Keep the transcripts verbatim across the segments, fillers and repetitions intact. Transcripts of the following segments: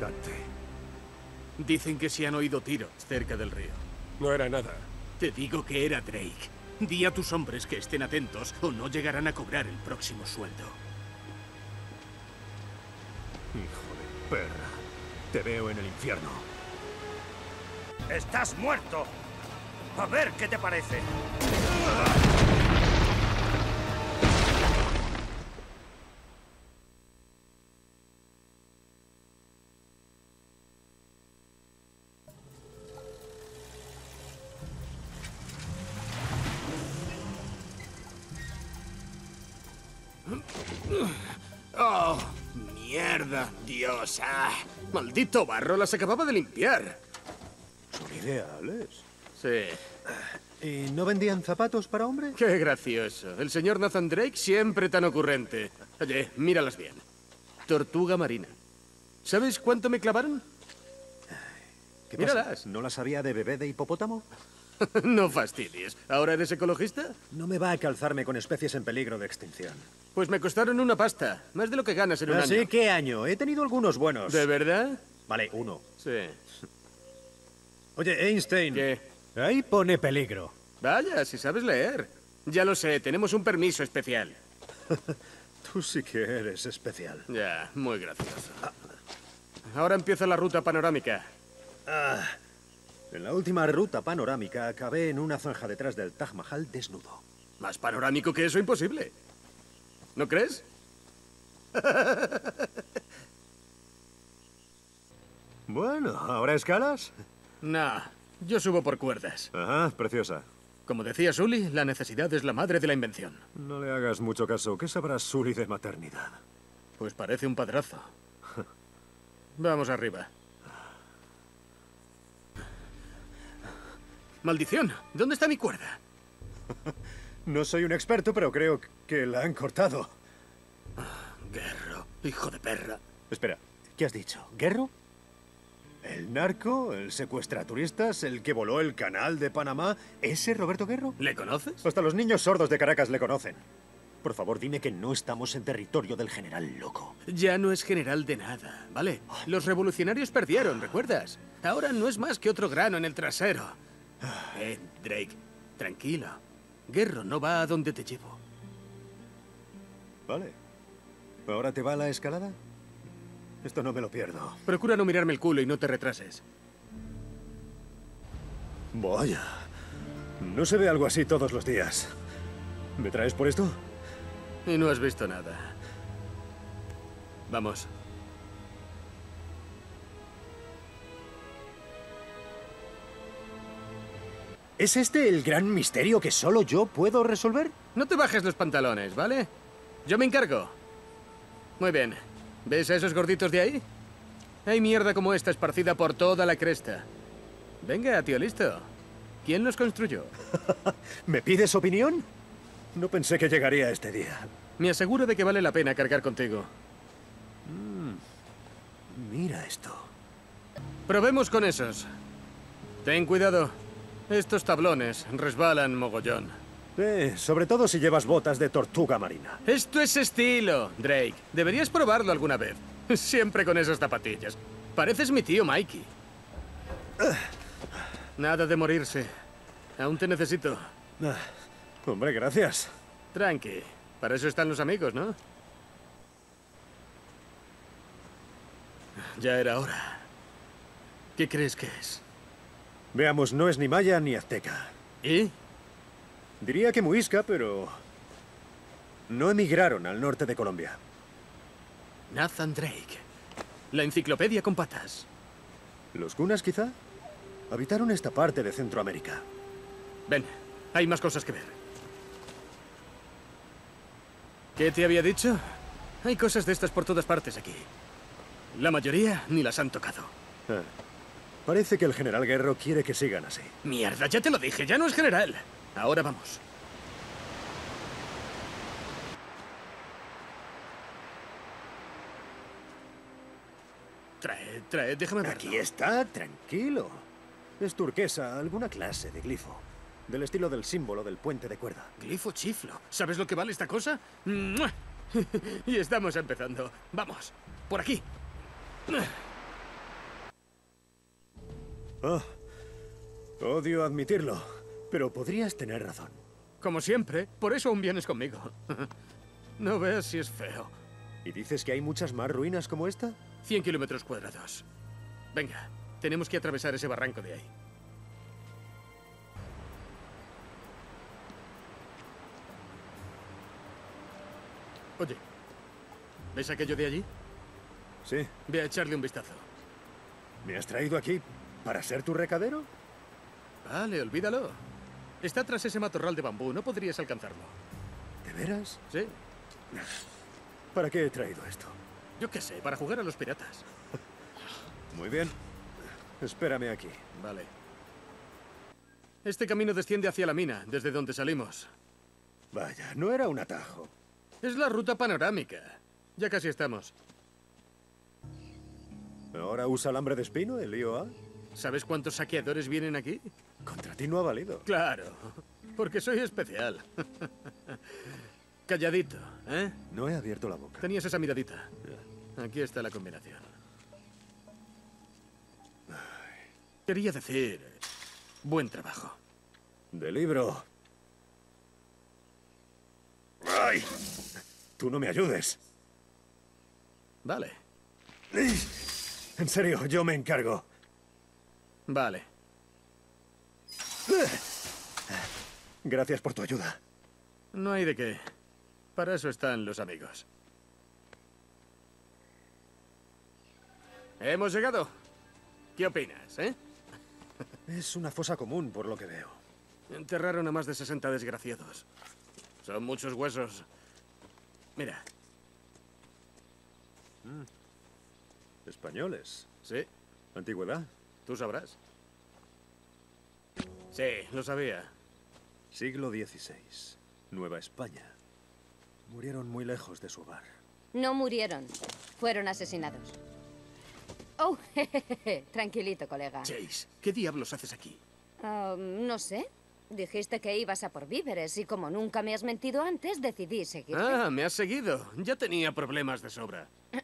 combate. Dicen que se han oído tiros cerca del río. No era nada. Te digo que era Drake. Di a tus hombres que estén atentos o no llegarán a cobrar el próximo sueldo. Hijo de perra. Te veo en el infierno. ¡Estás muerto! A ver qué te parece. ¡Oh, mierda! ¡Dios! ¡Ah! ¡Maldito barro! Las acababa de limpiar. Son ideales. Sí. ¿Y no vendían zapatos para hombre? Qué gracioso. El señor Nathan Drake siempre tan ocurrente. Oye, míralas bien. Tortuga marina. ¿Sabes cuánto me clavaron? ¿Qué Míralas. pasa? ¿No las había de bebé de hipopótamo? No fastidies. ¿Ahora eres ecologista? No me va a calzarme con especies en peligro de extinción. Pues me costaron una pasta. Más de lo que ganas en un ¿Así año. qué año? He tenido algunos buenos. ¿De verdad? Vale, uno. Sí. Oye, Einstein. ¿Qué? Ahí pone peligro. Vaya, si sabes leer. Ya lo sé, tenemos un permiso especial. Tú sí que eres especial. Ya, muy gracioso. Ahora empieza la ruta panorámica. Ah, en la última ruta panorámica acabé en una zanja detrás del Taj Mahal desnudo. Más panorámico que eso, imposible. ¿No crees? Bueno, ¿ahora escalas? No, yo subo por cuerdas. Ajá, preciosa. Como decía Sully, la necesidad es la madre de la invención. No le hagas mucho caso. ¿Qué sabrá Sully de maternidad? Pues parece un padrazo. Vamos arriba. ¡Maldición! ¿Dónde está mi cuerda? No soy un experto, pero creo que la han cortado. Guerro, hijo de perra. Espera, ¿qué has dicho? ¿Guerro? ¿El narco? ¿El secuestraturistas? ¿El que voló el canal de Panamá? ¿Ese Roberto Guerro? ¿Le conoces? Hasta los niños sordos de Caracas le conocen. Por favor, dime que no estamos en territorio del general loco. Ya no es general de nada, ¿vale? Los revolucionarios perdieron, ¿recuerdas? Ahora no es más que otro grano en el trasero. Eh, Drake, tranquilo. Guerro no va a donde te llevo. Vale. ¿Ahora te va la escalada? Esto no me lo pierdo. Procura no mirarme el culo y no te retrases. Vaya. No se ve algo así todos los días. ¿Me traes por esto? Y no has visto nada. Vamos. ¿Es este el gran misterio que solo yo puedo resolver? No te bajes los pantalones, ¿vale? Yo me encargo. Muy bien. ¿Ves a esos gorditos de ahí? Hay mierda como esta esparcida por toda la cresta. Venga, tío, listo. ¿Quién los construyó? ¿Me pides opinión? No pensé que llegaría a este día. Me aseguro de que vale la pena cargar contigo. Mm, mira esto. Probemos con esos. Ten cuidado. Estos tablones resbalan mogollón. Eh, sobre todo si llevas botas de tortuga marina. Esto es estilo, Drake. Deberías probarlo alguna vez. Siempre con esas zapatillas. Pareces mi tío Mikey. Nada de morirse. Aún te necesito. Ah, hombre, gracias. Tranqui. Para eso están los amigos, ¿no? Ya era hora. ¿Qué crees que es? Veamos, no es ni maya ni azteca. ¿Y? Diría que muisca, pero no emigraron al norte de Colombia. Nathan Drake. La enciclopedia con patas. ¿Los cunas, quizá? Habitaron esta parte de Centroamérica. Ven, hay más cosas que ver. ¿Qué te había dicho? Hay cosas de estas por todas partes aquí. La mayoría ni las han tocado. Ah, parece que el general Guerro quiere que sigan así. Mierda, ya te lo dije, ya no es general. Ahora vamos. Trae, trae, déjame verlo. Aquí está, tranquilo. Es turquesa, alguna clase de glifo. Del estilo del símbolo del puente de cuerda. Glifo chiflo. ¿Sabes lo que vale esta cosa? ¡Mua! Y estamos empezando. Vamos, por aquí. Ah, odio admitirlo, pero podrías tener razón. Como siempre, por eso aún vienes conmigo. No veas si es feo. ¿Y dices que hay muchas más ruinas como esta? Cien kilómetros cuadrados. Venga, tenemos que atravesar ese barranco de ahí. Oye, ¿ves aquello de allí? Sí. Ve a echarle un vistazo. ¿Me has traído aquí para ser tu recadero? Vale, olvídalo. Está tras ese matorral de bambú, no podrías alcanzarlo. ¿De veras? Sí, ¿Para qué he traído esto? yo qué sé, para jugar a los piratas. Muy bien. Espérame aquí. Vale. Este camino desciende hacia la mina, desde donde salimos. Vaya, no era un atajo. Es la ruta panorámica. Ya casi estamos. ¿Ahora usa alambre de espino, el I O A? ¿Sabes cuántos saqueadores vienen aquí? Contra ti no ha valido. Claro, porque soy especial. Calladito, ¿eh? No he abierto la boca. Tenías esa miradita. Aquí está la combinación. Quería decir... Buen trabajo. De libro. ¡Ay! Tú no me ayudes. Vale, En serio, yo me encargo. vale. Gracias por tu ayuda. No hay de qué. Para eso están los amigos. Hemos llegado. ¿Qué opinas, eh? Es una fosa común, por lo que veo. Enterraron a más de sesenta desgraciados. Son muchos huesos. Mira, Españoles. sí, Antigüedad. tú sabrás. Sí, lo sabía. Siglo dieciséis. Nueva España. Murieron muy lejos de su hogar. No murieron. Fueron asesinados. Oh, jejeje. Tranquilito, colega. Chase, ¿qué diablos haces aquí? Ah, no sé. Dijiste que ibas a por víveres y como nunca me has mentido antes, decidí seguirte. Ah, me has seguido. Ya tenía problemas de sobra.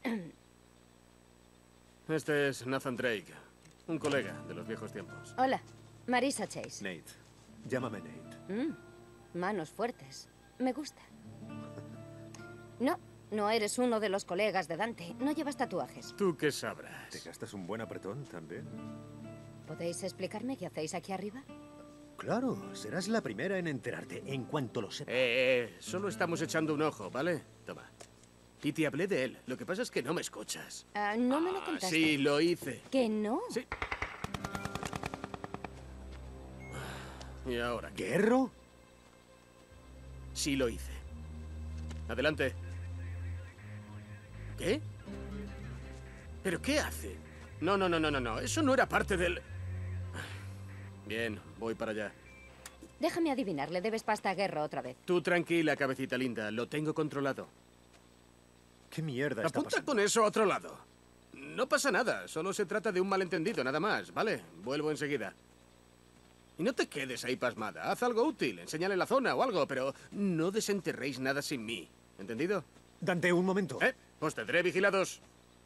Este es Nathan Drake, un colega de los viejos tiempos. Hola, Marisa Chase. Nate. Llámame Nate. Mm, manos fuertes. Me gusta. No, no eres uno de los colegas de Dante. No llevas tatuajes. ¿Tú qué sabrás? ¿Te gastas un buen apretón también? ¿Podéis explicarme qué hacéis aquí arriba? Claro, serás la primera en enterarte en cuanto lo sepa. Eh, eh, solo estamos echando un ojo, ¿vale? Toma. Y te hablé de él. Lo que pasa es que no me escuchas. Ah, no me lo Ah, contaste. sí, lo hice. ¿Que no? Sí. ¿Y ahora qué? ¿Guerro? Sí, lo hice. Adelante. ¿Qué? ¿Pero qué hace? No, no, no, no, no, no. Eso no era parte del... Bien, voy para allá. Déjame adivinar, le debes pasta a Guerro otra vez. Tú tranquila, cabecita linda. Lo tengo controlado. ¿Qué mierda está Apunta pasando? con eso a otro lado. No pasa nada. Solo se trata de un malentendido, nada más. ¿Vale? Vuelvo enseguida. Y no te quedes ahí pasmada. Haz algo útil. Enséñale la zona o algo, pero no desenterréis nada sin mí. ¿Entendido? Dante, un momento. ¿Eh? Os tendré vigilados.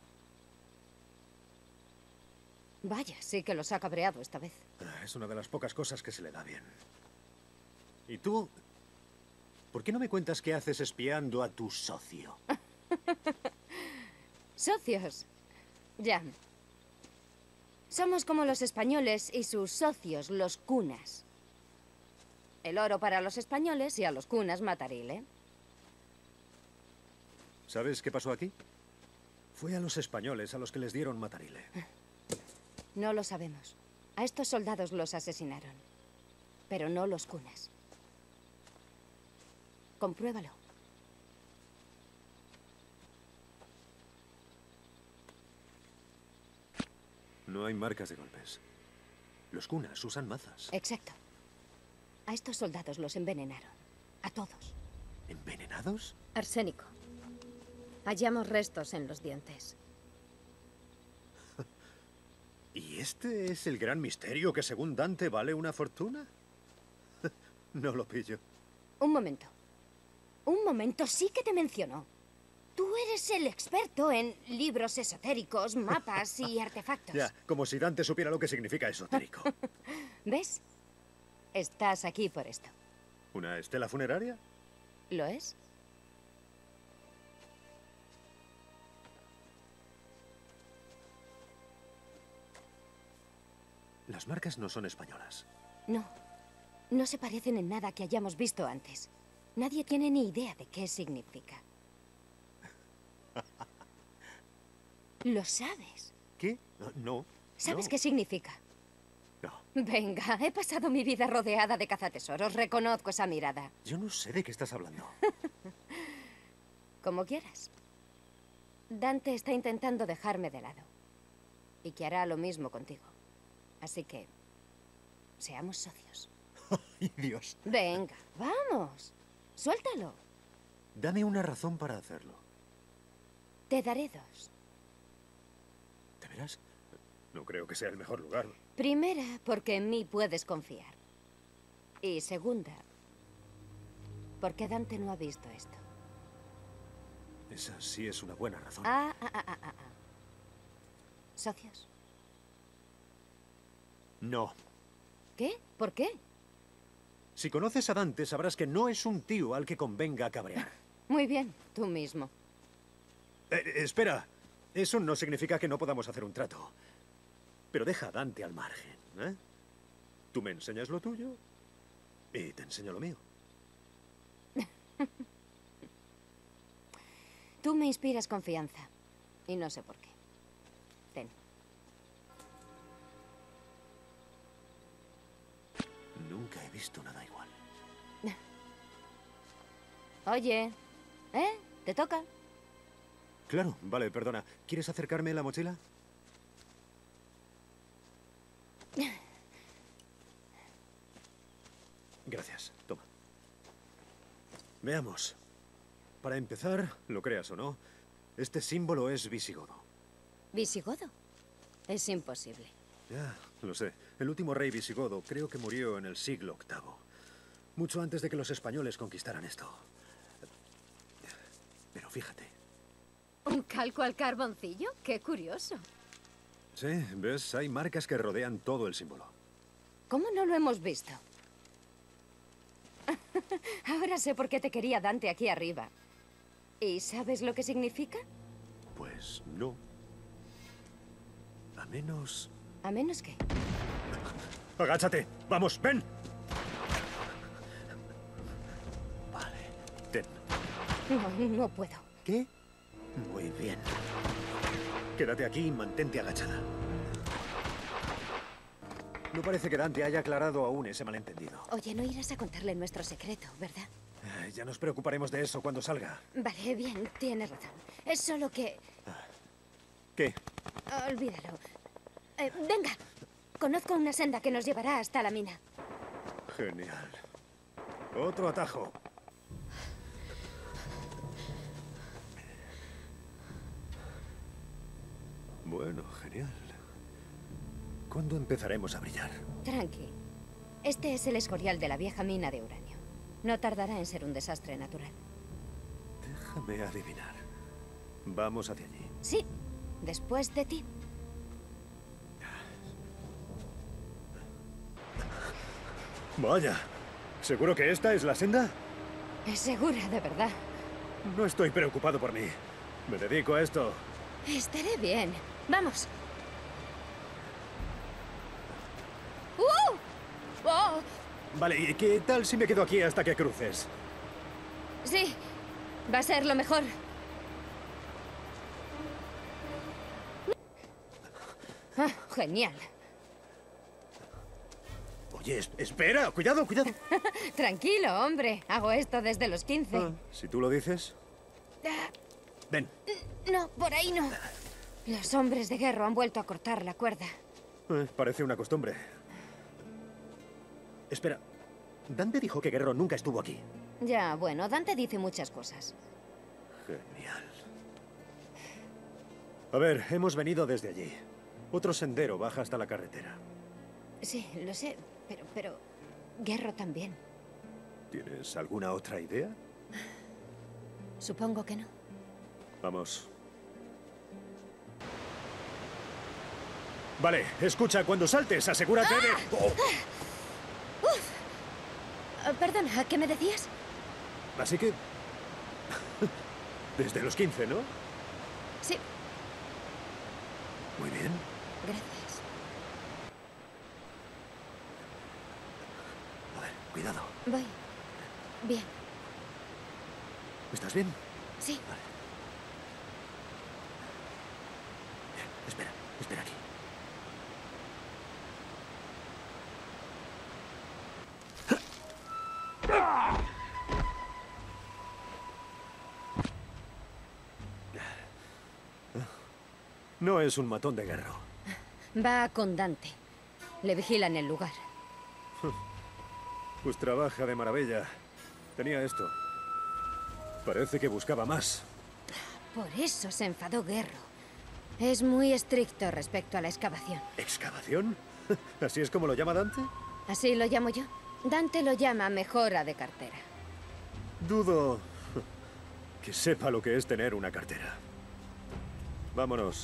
Vaya, sí que los ha cabreado esta vez. Ah, Es una de las pocas cosas que se le da bien. ¿Y tú? ¿Por qué no me cuentas qué haces espiando a tu socio? Socios. Ya. Somos como los españoles y sus socios, los cunas. El oro para los españoles y a los cunas mataril, ¿eh? ¿Sabes qué pasó aquí? Fue a los españoles a los que les dieron matarile. No lo sabemos. A estos soldados los asesinaron. Pero no los cunas. Compruébalo. No hay marcas de golpes. Los cunas usan mazas. Exacto. A estos soldados los envenenaron. A todos. ¿Envenenados? Arsénico. Hallamos restos en los dientes. ¿Y este es el gran misterio que según Dante vale una fortuna? No lo pillo. Un momento. Un momento, sí que te mencionó. Tú eres el experto en libros esotéricos, mapas y artefactos. Ya, como si Dante supiera lo que significa esotérico. ¿Ves? Estás aquí por esto. ¿Una estela funeraria? ¿Lo es? Las marcas no son españolas. No. No se parecen en nada que hayamos visto antes. Nadie tiene ni idea de qué significa. ¿Lo sabes? ¿Qué? No. no ¿Sabes no. qué significa? No. Venga, he pasado mi vida rodeada de cazatesoros. Reconozco esa mirada. Yo no sé de qué estás hablando. Como quieras. Dante está intentando dejarme de lado. Y que hará lo mismo contigo. Así que... seamos socios. ¡Ay, Dios! Venga, vamos. Suéltalo. Dame una razón para hacerlo. Te daré dos. ¿De veras? No creo que sea el mejor lugar. Primera, porque en mí puedes confiar. Y segunda, porque Dante no ha visto esto. Esa sí es una buena razón. Ah, ah, ah, ah, ah. ah. ¿Socios? No. ¿Qué? ¿Por qué? Si conoces a Dante, sabrás que no es un tío al que convenga cabrear. Muy bien, tú mismo. Eh, espera. Eso no significa que no podamos hacer un trato. Pero deja a Dante al margen, ¿eh? Tú me enseñas lo tuyo y te enseño lo mío. Tú me inspiras confianza. Y no sé por qué. Ten. Nunca he visto nada igual. Oye, ¿eh? ¿Te toca? Claro, vale, perdona. ¿Quieres acercarme la mochila? Gracias, toma. Veamos. Para empezar, lo creas o no, este símbolo es visigodo. ¿Visigodo? Es imposible. Ya, lo sé. El último rey visigodo creo que murió en el siglo octavo. Mucho antes de que los españoles conquistaran esto. Pero fíjate. ¿Un calco al carboncillo? ¡Qué curioso! Sí, ¿ves? Hay marcas que rodean todo el símbolo. ¿Cómo no lo hemos visto? Ahora sé por qué te quería Dante aquí arriba. ¿Y sabes lo que significa? Pues no. A menos... A menos que... ¡Agáchate! ¡Vamos, ven! Vale, ten. No, no puedo. ¿Qué? Muy bien. Quédate aquí y mantente agachada. No parece que Dante haya aclarado aún ese malentendido. Oye, no irás a contarle nuestro secreto, ¿verdad? Eh, Ya nos preocuparemos de eso cuando salga. Vale, bien, tienes razón. Es solo que... ¿Qué? Olvídalo. Eh, venga, conozco una senda que nos llevará hasta la mina. Genial. Otro atajo. Bueno, genial. ¿Cuándo empezaremos a brillar? Tranqui. Este es el escorial de la vieja mina de uranio. No tardará en ser un desastre natural. Déjame adivinar. Vamos hacia allí. Sí, después de ti. Vaya. ¿Seguro que esta es la senda? Es segura, de verdad. No estoy preocupado por mí. Me dedico a esto. Estaré bien. Vamos. ¡Uh! ¡Oh! Vale, ¿y qué tal si me quedo aquí hasta que cruces? Sí, va a ser lo mejor. Ah, genial. Oye, es- espera, cuidado, cuidado. Tranquilo, hombre. Hago esto desde los quince. Ah, si tú lo dices. Ah, Ven. no, por ahí no. Los hombres de guerra han vuelto a cortar la cuerda. Eh, parece una costumbre. Espera. Dante dijo que Guerrero nunca estuvo aquí. Ya, bueno, Dante dice muchas cosas. Genial. A ver, hemos venido desde allí. Otro sendero baja hasta la carretera. Sí, lo sé, pero, pero... Guerro también. ¿Tienes alguna otra idea? Supongo que no. Vamos. Vale, escucha, cuando saltes, asegúrate de... Oh. Uh, perdona, ¿qué me decías? Así que... Desde los quince, ¿no? Sí, Muy bien. gracias. A ver, cuidado. Voy. Bien, ¿Estás bien? sí. Vale. Bien, espera, espera aquí. No es un matón de guerra. Va con Dante. Le vigilan el lugar. Pues trabaja de maravilla. Tenía esto. Parece que buscaba más. Por eso se enfadó Guerro. Es muy estricto respecto a la excavación. ¿Excavación? ¿Así es como lo llama Dante? Así lo llamo yo. Dante lo llama mejora de cartera. Dudo que sepa lo que es tener una cartera. Vámonos.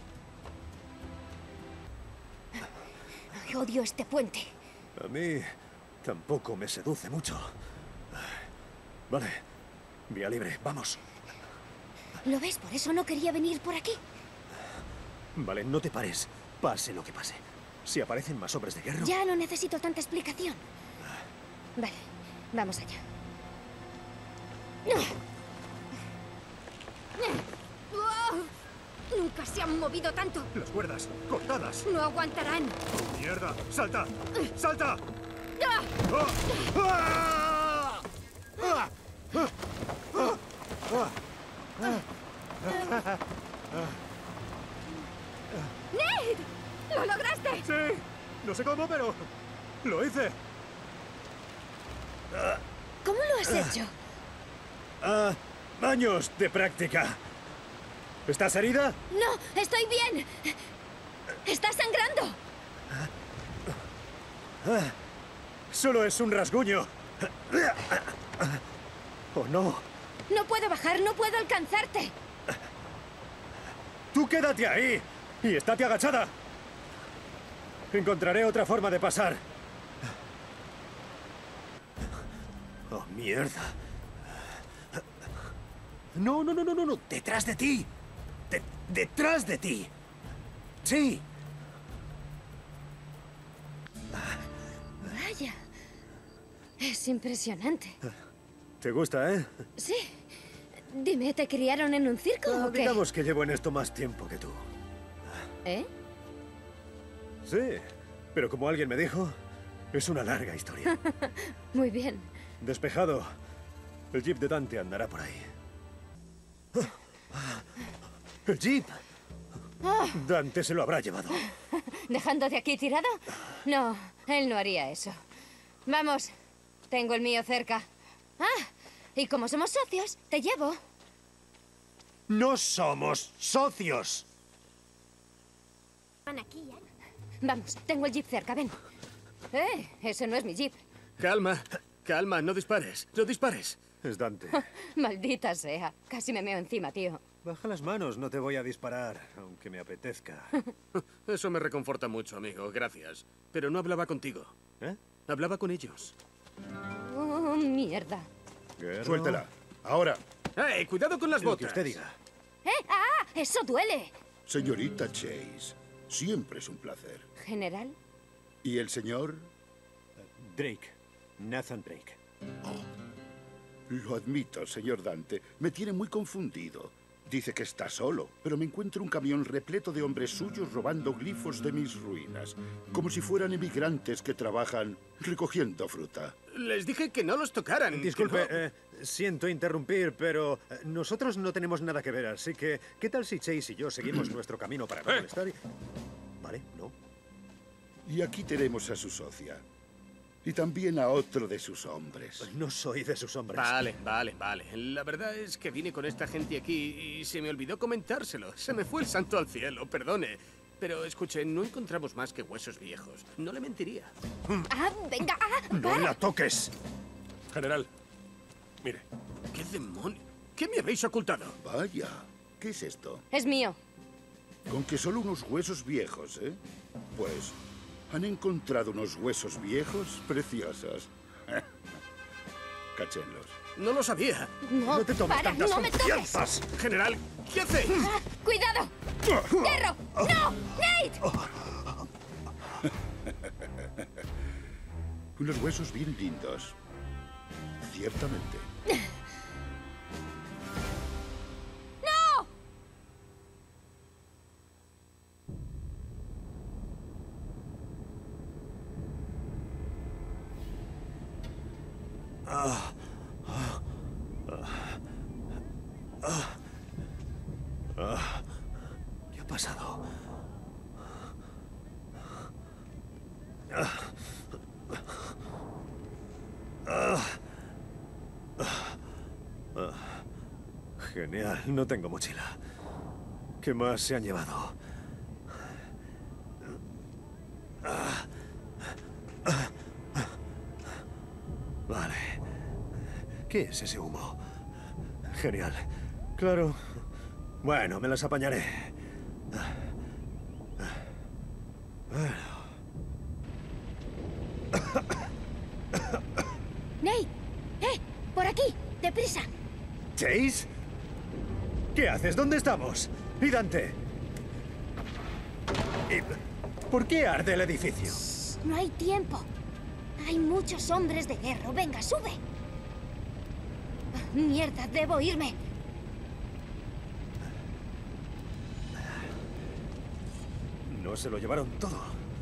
Ay, odio este puente. A mí tampoco me seduce mucho. Vale, vía libre, vamos. ¿Lo ves? Por eso no quería venir por aquí. Vale, no te pares, pase lo que pase. Si aparecen más hombres de guerra... Ya no necesito tanta explicación. Vale, vamos allá. ¡Oh! Nunca se han movido tanto. Las cuerdas, cortadas. No aguantarán. ¡Mierda! ¡Salta! ¡Salta! ¡Ah! ¡Ah! ¡Ah! ¡Ned! ¡Lo lograste! ¡Sí! No sé cómo, pero... ¡Lo hice! ¿Cómo lo has hecho? Ah, años de práctica. ¿Estás herida? No, estoy bien. Está sangrando. Solo es un rasguño. ¿O no? No puedo bajar, no puedo alcanzarte. Tú quédate ahí y estate agachada. Encontraré otra forma de pasar. Oh, mierda. No, no, no, no, no, no. Detrás de ti. De- detrás de ti. Sí. Vaya. Es impresionante. ¿Te gusta, eh? Sí. Dime, ¿te criaron en un circo Ah, o qué? digamos que llevo en esto más tiempo que tú. ¿Eh? Sí, pero como alguien me dijo, es una larga historia. Muy bien. Despejado. El jeep de Dante andará por ahí. ¡El jeep! Dante se lo habrá llevado. ¿Dejándote aquí tirado? No, él no haría eso. Vamos, tengo el mío cerca. Ah, y como somos socios, te llevo. ¡No somos socios! Vamos, tengo el jeep cerca, ven. Eh, ese no es mi jeep. Calma, calma, no dispares, no dispares. Es Dante. Maldita sea, casi me meo encima, tío. Baja las manos, no te voy a disparar, aunque me apetezca. Eso me reconforta mucho, amigo, gracias. Pero no hablaba contigo. ¿Eh? Hablaba con ellos. Oh, mierda. Guerrero. Suéltela. Ahora, ¡Eh, cuidado con las Lo que botas! usted diga. ¡Eh! ¡Ah! ¡Eso duele! señorita Chase, siempre es un placer. General, ¿Y el señor? Drake. Nathan Drake. Lo admito, señor Dante. Me tiene muy confundido. Dice que está solo, pero me encuentro un camión repleto de hombres suyos robando glifos de mis ruinas, como si fueran emigrantes que trabajan recogiendo fruta. Les dije que no los tocaran. que Disculpe, no- eh, siento interrumpir, pero eh, nosotros no tenemos nada que ver, así que ¿qué tal si Chase y yo seguimos nuestro camino para no molestar? y- ¿Vale? ¿No? Y aquí tenemos a su socia. Y también a otro de sus hombres. No soy de sus hombres. Vale, vale, vale. La verdad es que vine con esta gente aquí y se me olvidó comentárselo. Se me fue el santo al cielo, perdone. Pero escuche, no encontramos más que huesos viejos. No le mentiría. ¡Ah, venga! ¡Ah! ¡No para. la toques! General, mire. ¿Qué demonio? ¿Qué me habéis ocultado? Vaya, ¿Qué es esto? Es mío. Con que solo unos huesos viejos, ¿eh? Pues, han encontrado unos huesos viejos preciosos. Cáchenlos. No lo sabía. No, No te tomes para, tantas no me toques. confianzas. General, ¿qué hace? Ah, ¡Cuidado! ¡Guerro! ¡No! ¡Nate! Unos huesos bien lindos. Ciertamente. ¡No! ¿Qué ha pasado? Genial, no tengo mochila. ¿Qué más se han llevado? Vale. ¿Qué es ese humo? Genial. Claro. Bueno, me las apañaré. ¡Nate! ¡Eh! ¡Por aquí! ¡Deprisa! ¿Chase? ¿Qué haces? ¿Dónde estamos? ¿Y Dante? ¿Y por qué arde el edificio? No hay tiempo. Hay muchos hombres de guerra. Venga, sube. Ah, mierda, debo irme. No se lo llevaron todo.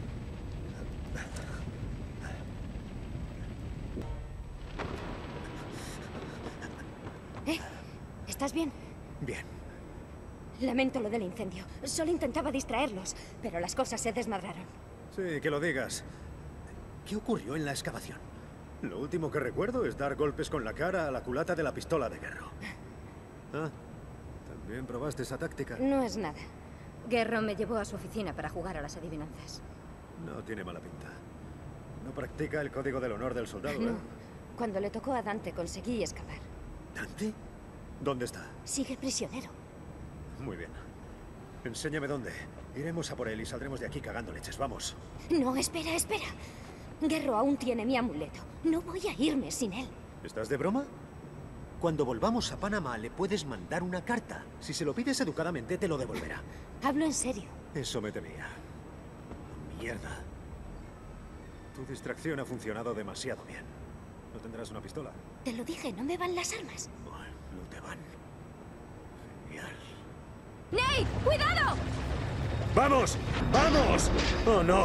¿Eh? ¿Estás bien? Bien. Lamento lo del incendio. Solo intentaba distraerlos, pero las cosas se desmadraron. Sí, que lo digas. ¿Qué ocurrió en la excavación? Lo último que recuerdo es dar golpes con la cara a la culata de la pistola de Guerro. Ah, ¿también probaste esa táctica? No es nada. Guerro me llevó a su oficina para jugar a las adivinanzas. No tiene mala pinta. No practica el código del honor del soldado, ¿eh? No. Cuando le tocó a Dante conseguí escapar. ¿Dante? ¿Dónde está? Sigue prisionero. Muy bien. Enséñame dónde. Iremos a por él y saldremos de aquí cagando leches. Vamos. No, espera, espera. Guerro aún tiene mi amuleto. No voy a irme sin él. ¿Estás de broma? Cuando volvamos a Panamá le puedes mandar una carta. Si se lo pides educadamente, te lo devolverá. Hablo en serio. Eso me temía. Mierda. Tu distracción ha funcionado demasiado bien. ¿No tendrás una pistola? Te lo dije, no me van las armas. Bueno, no te van. Genial. ¡Nate! ¡Cuidado! ¡Vamos! ¡Vamos! ¡Oh, no!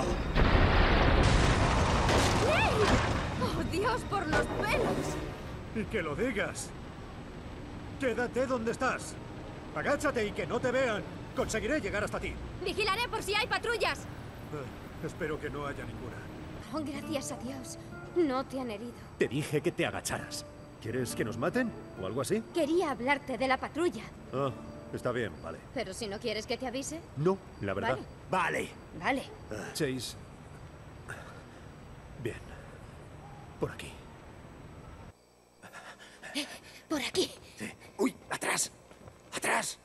¡Nate! ¡Oh, Dios, por los pelos! Y que lo digas. Quédate donde estás. Agáchate y que no te vean. Conseguiré llegar hasta ti. Vigilaré por si hay patrullas. Eh, espero que no haya ninguna. Oh, gracias a Dios. No te han herido. Te dije que te agacharas. ¿Quieres que nos maten? ¿O algo así? Quería hablarte de la patrulla. Ah, está bien, vale. Pero si no quieres que te avise. No, la verdad. Vale. Vale. Vale. Chase. Bien. Por aquí. Por aquí. Sí. ¡Uy! ¡Atrás! ¡Atrás!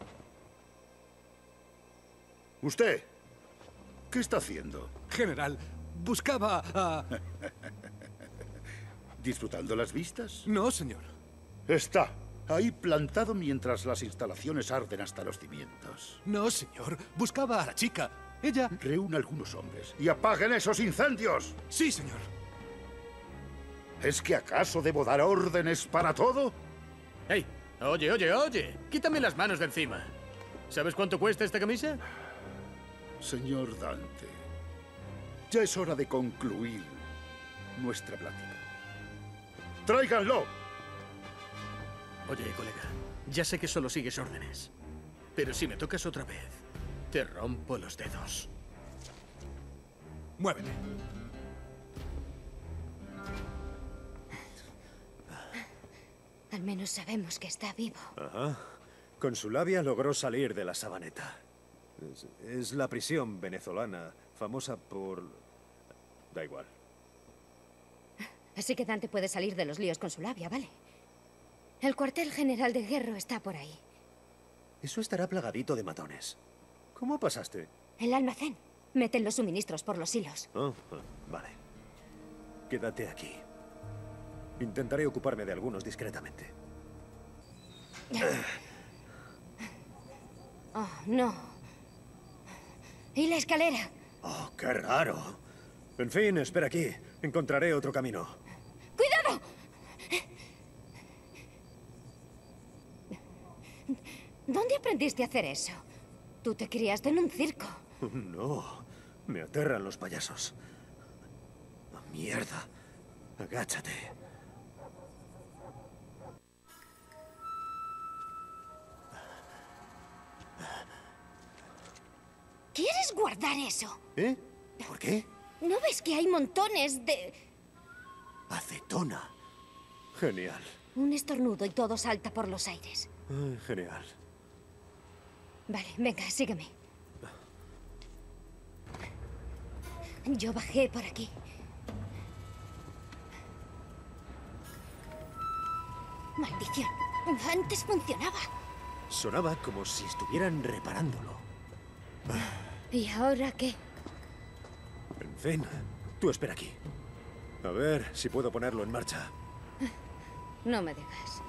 ¿Usted? ¿Qué está haciendo? General, buscaba a... ¿Disfrutando las vistas? No, señor. Está ahí plantado mientras las instalaciones arden hasta los cimientos. No, señor. Buscaba a la chica. Ella... Reúna algunos hombres y apaguen esos incendios. Sí, señor. ¿Es que acaso debo dar órdenes para todo? ¡Hey! Oye, oye, oye. Quítame las manos de encima. ¿Sabes cuánto cuesta esta camisa? Señor Dante, ya es hora de concluir nuestra plática. ¡Tráiganlo! Oye, colega, ya sé que solo sigues órdenes. Pero si me tocas otra vez, te rompo los dedos. Muévete. Al menos sabemos que está vivo. Ajá. Con su labia logró salir de la sabaneta. Es, es la prisión venezolana, famosa por... Da igual. Así que Dante puede salir de los líos con su labia, ¿vale? El cuartel general de Guerro está por ahí. Eso estará plagadito de matones. ¿Cómo pasaste? El almacén. Meten los suministros por los hilos. Oh, oh, vale. Quédate aquí. Intentaré ocuparme de algunos discretamente. Oh, no. ¿Y la escalera? Oh, qué raro. En fin, espera aquí. Encontraré otro camino. ¡Cuidado! ¿Dónde aprendiste a hacer eso? Tú te criaste en un circo. No, me aterran los payasos. Oh, mierda. Agáchate. ¿Quieres guardar eso? ¿Eh? ¿Por qué? ¿No ves que hay montones de...? Acetona. Genial. Un estornudo y todo salta por los aires. Ay, genial. Vale, venga, sígueme. Yo bajé por aquí. Maldición. Antes funcionaba. Sonaba como si estuvieran reparándolo. ¿Y ahora qué? En fin, tú espera aquí. A ver si puedo ponerlo en marcha. No me digas.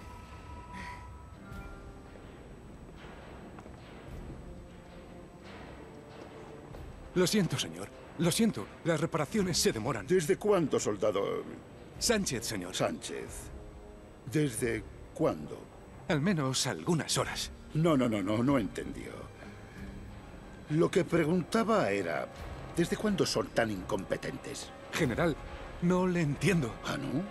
Lo siento, señor. Lo siento. Las reparaciones se demoran. ¿Desde cuándo, soldado Sánchez, señor. Sánchez? ¿Desde cuándo? Al menos algunas horas. No, no, no, no, no entendió. Lo que preguntaba era, ¿desde cuándo son tan incompetentes? General, no le entiendo. ¿Ah, no?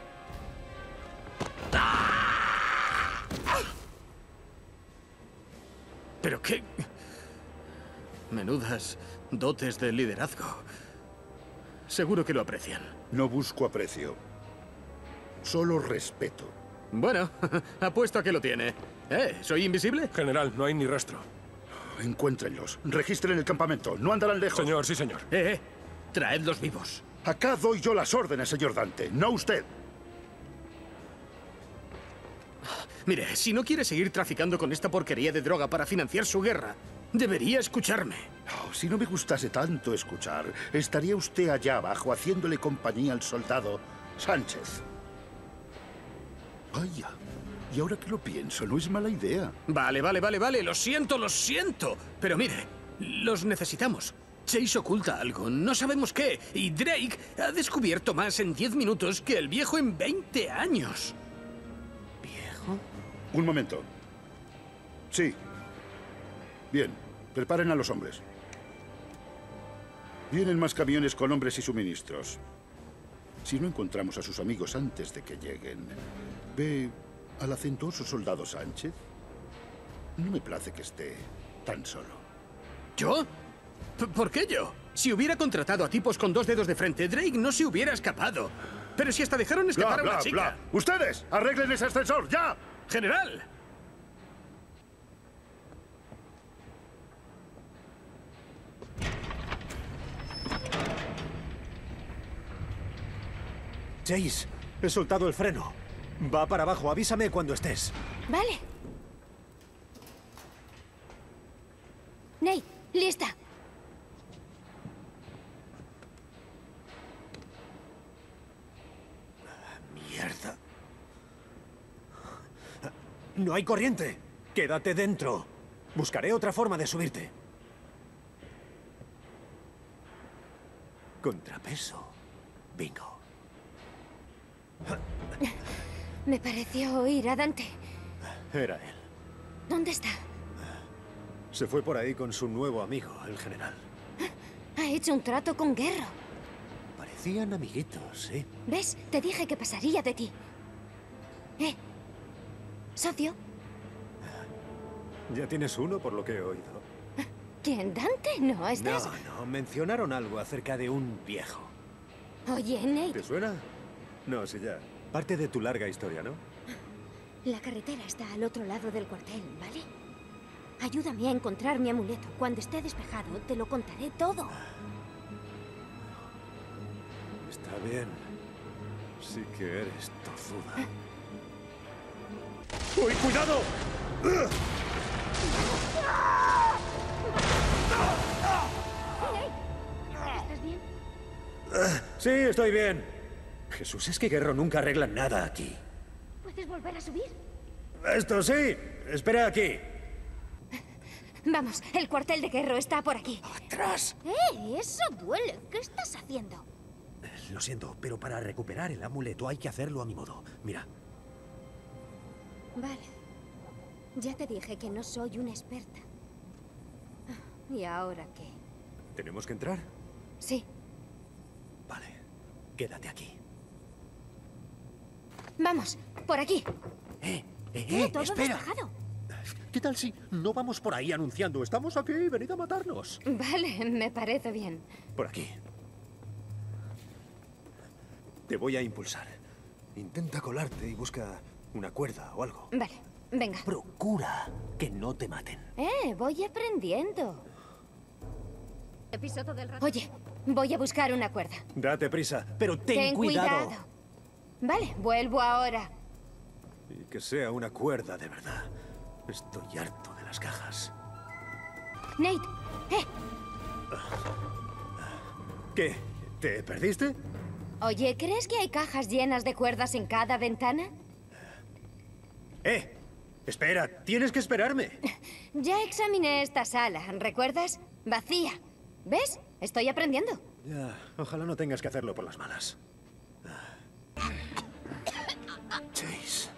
¿Pero qué? Menudas dotes de liderazgo. Seguro que lo aprecian. No busco aprecio. Solo respeto. Bueno, apuesto a que lo tiene. ¿Eh? ¿Soy invisible? General, no hay ni rastro. Encuéntrenlos. Registren el campamento. No andarán lejos. Señor, sí, señor. Eh, eh. Traedlos vivos. Acá doy yo las órdenes, señor Dante. No usted. Mire, si no quiere seguir traficando con esta porquería de droga para financiar su guerra, debería escucharme. Oh, si no me gustase tanto escuchar, estaría usted allá abajo haciéndole compañía al soldado Sánchez. Vaya. Y ahora que lo pienso, no es mala idea. Vale, vale, vale, vale. Lo siento, lo siento. Pero mire, los necesitamos. Chase oculta algo, no sabemos qué. Y Drake ha descubierto más en diez minutos que el viejo en veinte años. ¿Viejo? Un momento. Sí. Bien, preparen a los hombres. Vienen más camiones con hombres y suministros. Si no encontramos a sus amigos antes de que lleguen, ve al acentuoso soldado Sánchez. No me place que esté tan solo. ¿Yo? P- ¿Por qué yo? Si hubiera contratado a tipos con dos dedos de frente, Drake no se hubiera escapado. Pero si hasta dejaron escapar a una chica. ¡Ustedes! ¡Arreglen ese ascensor, ya! ¡General! Chase, he soltado el freno. Va para abajo, avísame cuando estés. Vale. Nate, lista. Mierda. No hay corriente. Quédate dentro. Buscaré otra forma de subirte. Contrapeso. Bingo. Me pareció oír a Dante. Era él. ¿Dónde está? Se fue por ahí con su nuevo amigo, el general. Ha hecho un trato con Guerro. Parecían amiguitos, ¿sí? ¿Ves? Te dije que pasaría de ti. ¿Eh? ¿Socio? Ya tienes uno por lo que he oído. ¿Quién? ¿Dante? No, estás... No, no, mencionaron algo acerca de un viejo. Oye, Nate, ¿Te suena? No, sí, ya. Parte de tu larga historia, ¿no? la carretera está al otro lado del cuartel, ¿vale? Ayúdame a encontrar mi amuleto. Cuando esté despejado, te lo contaré todo. Está bien. Sí que eres tozuda. ¡Uy, cuidado! ¿Estás bien? Sí, estoy bien. Jesús, es que Guerro nunca arregla nada aquí. ¿Puedes volver a subir? Esto sí. Espera aquí. Vamos, el cuartel de Guerro está por aquí. ¡Atrás! ¡Eh! Eso duele. ¿Qué estás haciendo? Lo siento, pero para recuperar el amuleto hay que hacerlo a mi modo. Mira. Vale. Ya te dije que no soy una experta. ¿Y ahora qué? ¿Tenemos que entrar? Sí. Vale. Quédate aquí. Vamos, por aquí. ¡Eh! ¡Eh! ¿Qué? eh Todo espera. despejado. ¿Qué tal si no vamos por ahí anunciando? Estamos aquí, venid a matarnos. Vale, me parece bien. Por aquí. Te voy a impulsar. Intenta colarte y busca una cuerda o algo. Vale, venga. Procura que no te maten. Eh, voy aprendiendo. Oye, voy a buscar una cuerda. Date prisa, pero ten, Ten cuidado. cuidado. Vale, vuelvo ahora. Y que sea una cuerda de verdad. Estoy harto de las cajas. Nate, eh. ¿Qué? ¿Te perdiste? Oye, ¿crees que hay cajas llenas de cuerdas en cada ventana? ¡Eh! Espera, tienes que esperarme. Ya examiné esta sala, ¿recuerdas? Vacía. ¿Ves? Estoy aprendiendo. Ya, ojalá no tengas que hacerlo por las malas. Chase.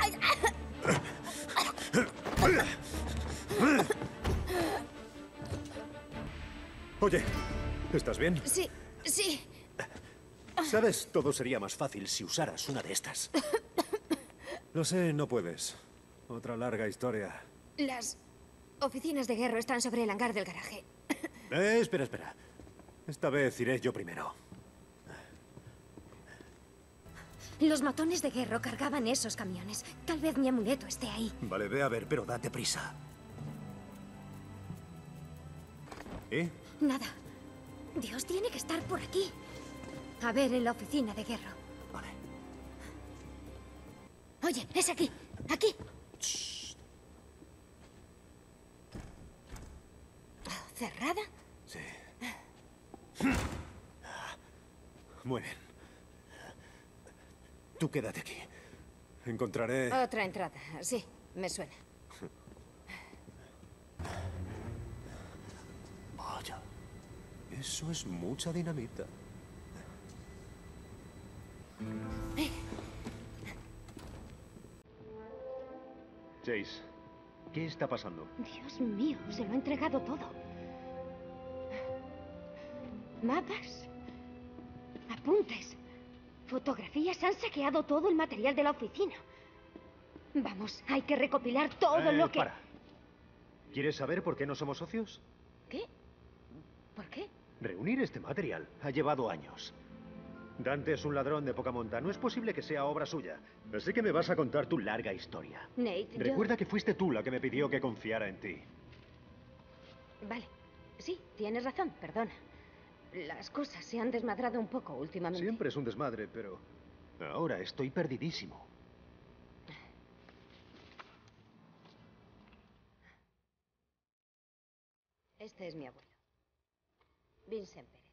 Oye, ¿estás bien? Sí, sí. Sabes, todo sería más fácil si usaras una de estas. Lo sé, no puedes. Otra larga historia. Las oficinas de Guerro están sobre el hangar del garaje. Eh, espera, espera. Esta vez iré yo primero. Los matones de Guerro cargaban esos camiones. Tal vez mi amuleto esté ahí. Vale, ve a ver, pero date prisa. ¿Eh? Nada. Dios tiene que estar por aquí. A ver, en la oficina de Guerro. Vale. Oye, es aquí. Aquí. ¿Cerrada? Sí. Muy bien. Tú quédate aquí. Encontraré... Otra entrada. Sí, me suena. Vaya. Eso es mucha dinamita. Chase, ¿qué está pasando? Dios mío, se lo ha entregado todo. Mapas, apuntes, fotografías. Han saqueado todo el material de la oficina. Vamos, hay que recopilar todo Eh, lo que... para. ¿Quieres saber por qué no somos socios? ¿Qué? ¿Por qué? Reunir este material ha llevado años. Dante es un ladrón de poca monta. No es posible que sea obra suya. Así que me vas a contar tu larga historia. Nate, yo... Recuerda que fuiste tú la que me pidió que confiara en ti. Vale. Sí, tienes razón, perdona. Las cosas se han desmadrado un poco últimamente. Siempre es un desmadre, pero ahora estoy perdidísimo. Este es mi abuelo. Vincent Pérez.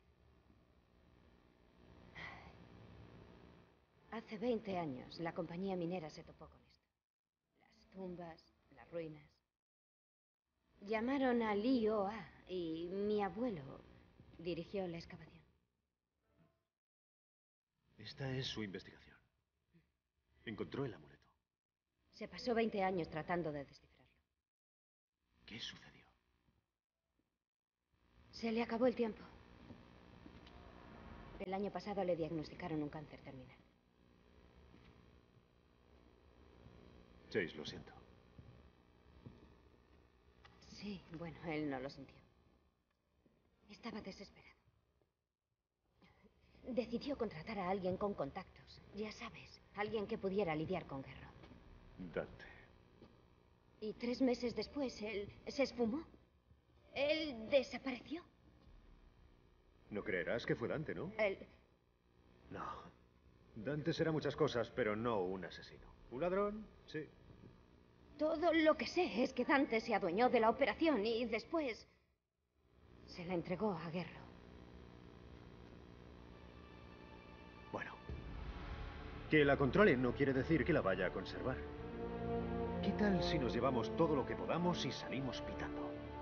Hace veinte años la compañía minera se topó con esto. Las tumbas, las ruinas. Llamaron al I O A y mi abuelo dirigió la excavación. Esta es su investigación. Encontró el amuleto. Se pasó veinte años tratando de descifrarlo. ¿Qué sucedió? Se le acabó el tiempo. El año pasado le diagnosticaron un cáncer terminal. Chase, lo siento. Sí, bueno, él no lo sintió. Estaba desesperado. Decidió contratar a alguien con contactos. Ya sabes, alguien que pudiera lidiar con Guerro. Dante. Y tres meses después, él se esfumó. Él desapareció. No creerás que fue Dante, ¿no? Él... No. Dante será muchas cosas, pero no un asesino. ¿Un ladrón? Sí. Todo lo que sé es que Dante se adueñó de la operación y después se la entregó a Guerro. Bueno. Que la controle no quiere decir que la vaya a conservar. ¿Qué tal si nos llevamos todo lo que podamos y salimos pitando?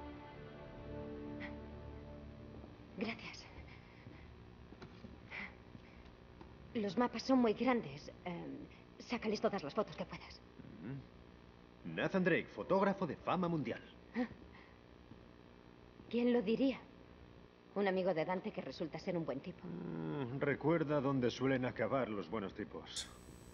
Gracias. Los mapas son muy grandes. Eh, sácales todas las fotos que puedas. Nathan Drake, fotógrafo de fama mundial. ¿Quién lo diría? Un amigo de Dante que resulta ser un buen tipo. Mm, recuerda dónde suelen acabar los buenos tipos.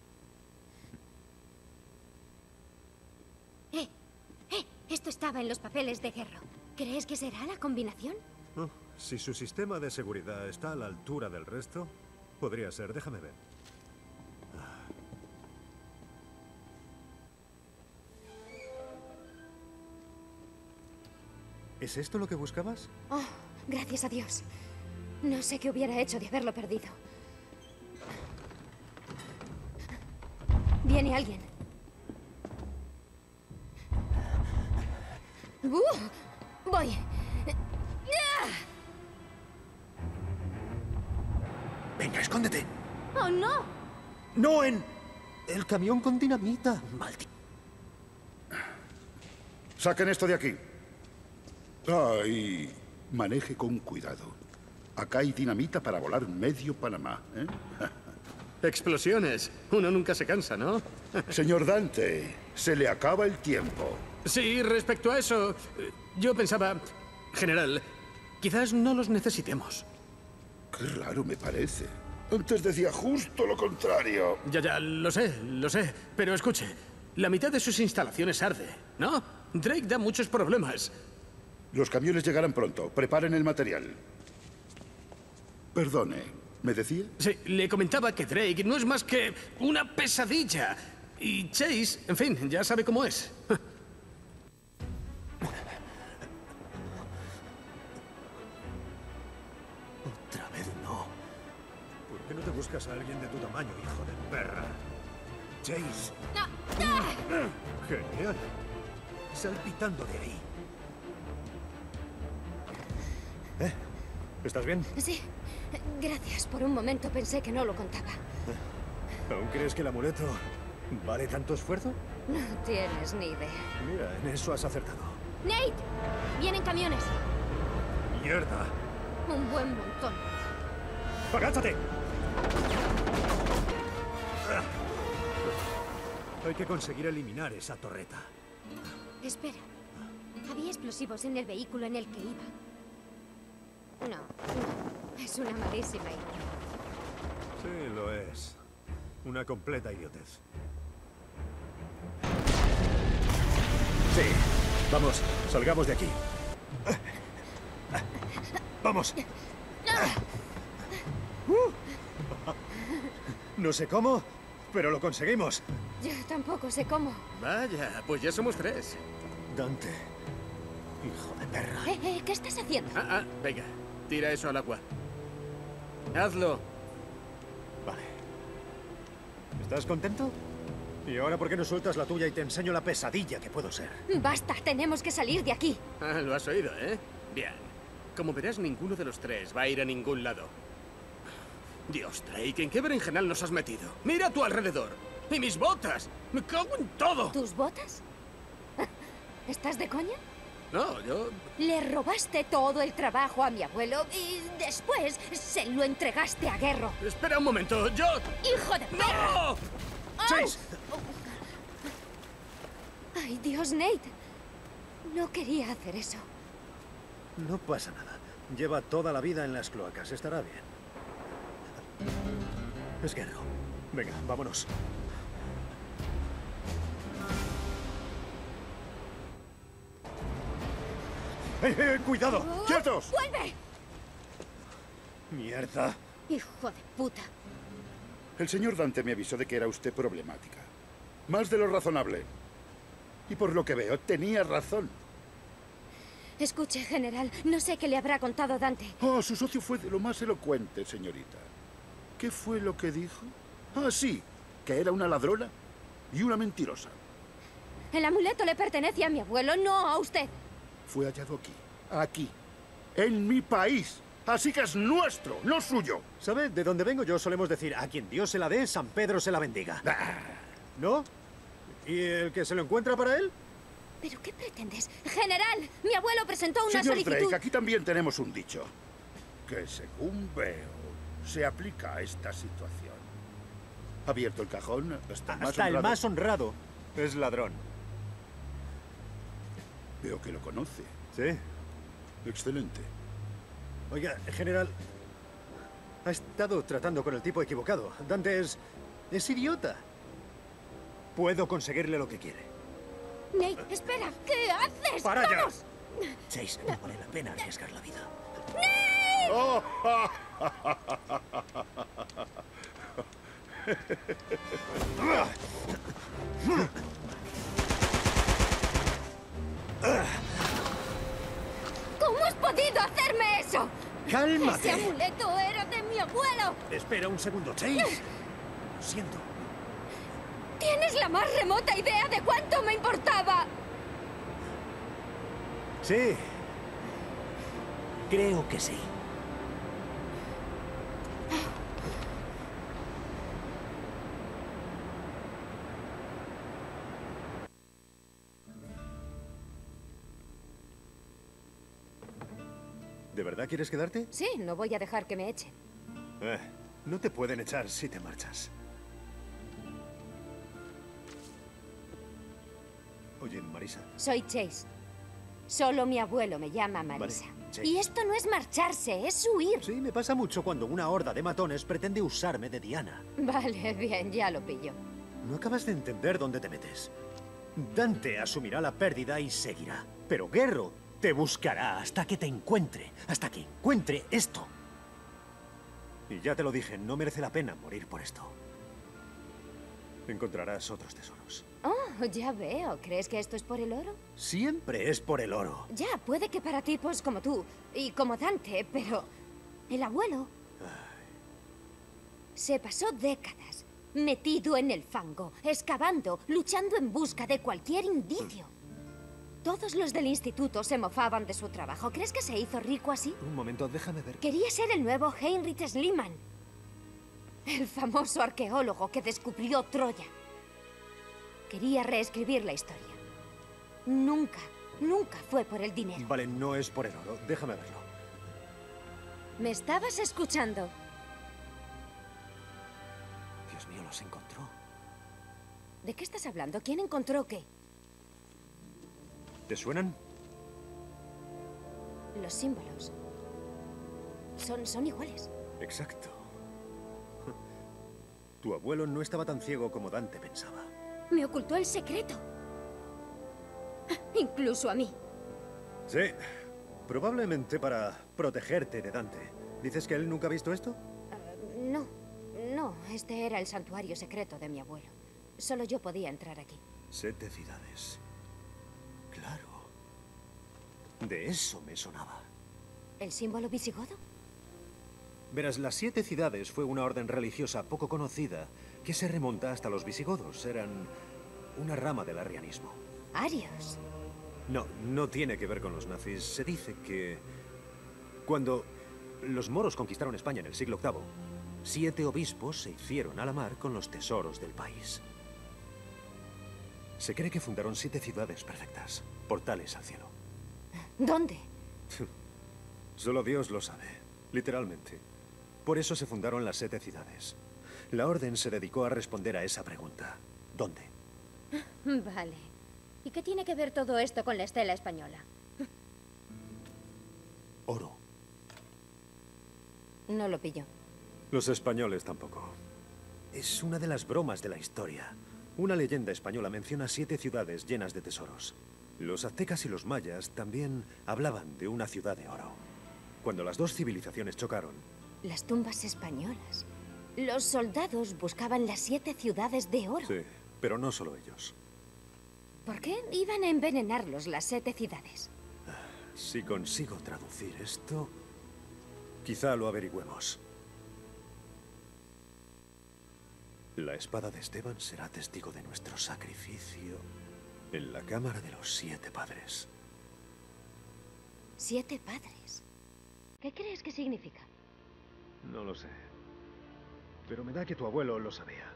Eh, eh, esto estaba en los papeles de Guerro. ¿Crees que será la combinación? Oh, si su sistema de seguridad está a la altura del resto, podría ser. Déjame ver. ¿Es esto lo que buscabas? Oh, gracias a Dios. No sé qué hubiera hecho de haberlo perdido. Viene alguien. ¡Uh! Voy. ¡Ah! Venga, escóndete. ¡Oh, no! ¡No en el camión con dinamita! Maldito. Saquen esto de aquí. Ah, y maneje con cuidado. Acá hay dinamita para volar medio Panamá, ¿eh? Explosiones. Uno nunca se cansa, ¿no? Señor Dante, se le acaba el tiempo. Sí, respecto a eso, eh, yo pensaba... General, quizás no los necesitemos. Qué raro me parece. Antes decía justo lo contrario. Ya, ya, lo sé, lo sé. Pero escuche, la mitad de sus instalaciones arde, ¿no? Drake da muchos problemas. Los camiones llegarán pronto. Preparen el material. Perdone, ¿me decía? Sí, le comentaba que Drake no es más que una pesadilla. Y Chase, en fin, ya sabe cómo es. Otra vez no. ¿Por qué no te buscas a alguien de tu tamaño, hijo de perra? Chase. Genial. Salpitando de ahí. ¿Eh? ¿Estás bien? Sí. Gracias. Por un momento pensé que no lo contaba. ¿Aún crees que el amuleto vale tanto esfuerzo? No tienes ni idea. Mira, en eso has acertado. ¡Nate! Vienen camiones. ¡Mierda! Un buen montón. ¡Agánzate! Hay que conseguir eliminar esa torreta. Espera. Había explosivos en el vehículo en el que iba. No, no. Es una malísima idea. Sí, lo es. Una completa idiotez. Sí. Vamos, salgamos de aquí. ¡Vamos! No sé cómo, pero lo conseguimos. Yo tampoco sé cómo. Vaya, pues ya somos tres. Dante. Hijo de perra. Eh, eh, ¿qué estás haciendo? Ah, ah, venga, tira eso al agua. Hazlo. Vale. ¿Estás contento? ¿Y ahora por qué no sueltas la tuya y te enseño la pesadilla que puedo ser? Basta, tenemos que salir de aquí. Ah, lo has oído, ¿eh? Bien. Como verás, ninguno de los tres va a ir a ningún lado. Dios, Drake, ¿en qué berenjenal nos has metido? Mira a tu alrededor. ¡Y mis botas! ¡Me cago en todo! ¿Tus botas? ¿Estás de coña? No, yo... Le robaste todo el trabajo a mi abuelo y después se lo entregaste a Guerro. Espera un momento, yo... ¡Hijo de perra! ¡No! ¡Chase! Ay, Dios, Nate. No quería hacer eso. No pasa nada. Lleva toda la vida en las cloacas. Estará bien. Es Guerro. Venga, vámonos. ¡Eh, eh! ¡Cuidado! ¡Quietos! ¡Vuelve! ¡Mierda! ¡Hijo de puta! El señor Dante me avisó de que era usted problemática. Más de lo razonable. Y por lo que veo, tenía razón. Escuche, general, no sé qué le habrá contado Dante. Oh, su socio fue de lo más elocuente, señorita. ¿Qué fue lo que dijo? Ah, sí, que era una ladrona y una mentirosa. El amuleto le pertenece a mi abuelo, no a usted. Fue hallado aquí, aquí, en mi país. Así que es nuestro, no suyo. ¿Sabe? De donde vengo yo solemos decir, a quien Dios se la dé, San Pedro se la bendiga. ¿No? ¿Y el que se lo encuentra para él? ¿Pero qué pretendes? General, mi abuelo presentó una Señor solicitud. Drake, aquí también tenemos un dicho. Que según veo, se aplica a esta situación. Abierto el cajón, hasta el más Hasta el honrado. más honrado es ladrón. Veo que lo conoce. ¿Sí? Excelente. Oiga, general, ha estado tratando con el tipo equivocado. Dante es... es idiota. Puedo conseguirle lo que quiere. Nate, espera, ¿qué haces? ¡Para ya! ¡Vamos! Chase, no vale la pena arriesgar la vida. ¡Oh! ¿Cómo has podido hacerme eso? ¡Cálmate! Ese amuleto era de mi abuelo. Espera un segundo, Chase. Lo siento. ¿Tienes la más remota idea de cuánto me importaba? Sí. Creo que sí. ¿De verdad quieres quedarte? Sí, no voy a dejar que me echen. Eh, no te pueden echar si te marchas. Oye, Marisa. Soy Chase. Solo mi abuelo me llama Marisa. Vale, Chase. Y esto no es marcharse, es huir. Sí, me pasa mucho cuando una horda de matones pretende usarme de Diana. Vale, bien, ya lo pillo. No acabas de entender dónde te metes. Dante asumirá la pérdida y seguirá. Pero Gerro te buscará hasta que te encuentre. Hasta que encuentre esto. Y ya te lo dije, no merece la pena morir por esto. Encontrarás otros tesoros. Oh, ya veo. ¿Crees que esto es por el oro? Siempre es por el oro. Ya, puede que para tipos como tú y como Dante, pero el abuelo se pasó décadas metido en el fango, excavando, luchando en busca de cualquier indicio. Todos los del instituto se mofaban de su trabajo. ¿Crees que se hizo rico así? Un momento, déjame ver. Quería ser el nuevo Heinrich Schliemann, el famoso arqueólogo que descubrió Troya. Quería reescribir la historia. Nunca, nunca fue por el dinero. Vale, no es por el oro. Déjame verlo. ¿Me estabas escuchando? Dios mío, los encontró. ¿De qué estás hablando? ¿Quién encontró qué? ¿Te suenan? Los símbolos. Son, son iguales. Exacto. Tu abuelo no estaba tan ciego como Dante pensaba. Me ocultó el secreto. Incluso a mí. Sí, probablemente para protegerte de Dante. ¿Dices que él nunca ha visto esto? Uh, no, no. Este era el santuario secreto de mi abuelo. Solo yo podía entrar aquí. Siete ciudades. Claro. De eso me sonaba. ¿El símbolo visigodo? Verás, las siete ciudades fue una orden religiosa poco conocida que se remonta hasta los visigodos. Eran una rama del arrianismo. Arios. No, no tiene que ver con los nazis. Se dice que cuando los moros conquistaron España en el siglo octavo, siete obispos se hicieron a la mar con los tesoros del país. Se cree que fundaron siete ciudades perfectas, portales al cielo. ¿Dónde? Solo Dios lo sabe, literalmente. Por eso se fundaron las siete ciudades. La orden se dedicó a responder a esa pregunta. ¿Dónde? Vale. ¿Y qué tiene que ver todo esto con la estela española? Oro. No lo pillo. Los españoles tampoco. Es una de las bromas de la historia. Una leyenda española menciona siete ciudades llenas de tesoros. Los aztecas y los mayas también hablaban de una ciudad de oro. Cuando las dos civilizaciones chocaron... Las tumbas españolas. Los soldados buscaban las siete ciudades de oro. Sí, pero no solo ellos. ¿Por qué iban a envenenarlos las siete ciudades? Si consigo traducir esto, quizá lo averigüemos. La espada de Esteban será testigo de nuestro sacrificio En la cámara de los siete padres. Siete padres. ¿Qué crees que significa? No lo sé. Pero me da que tu abuelo lo sabía.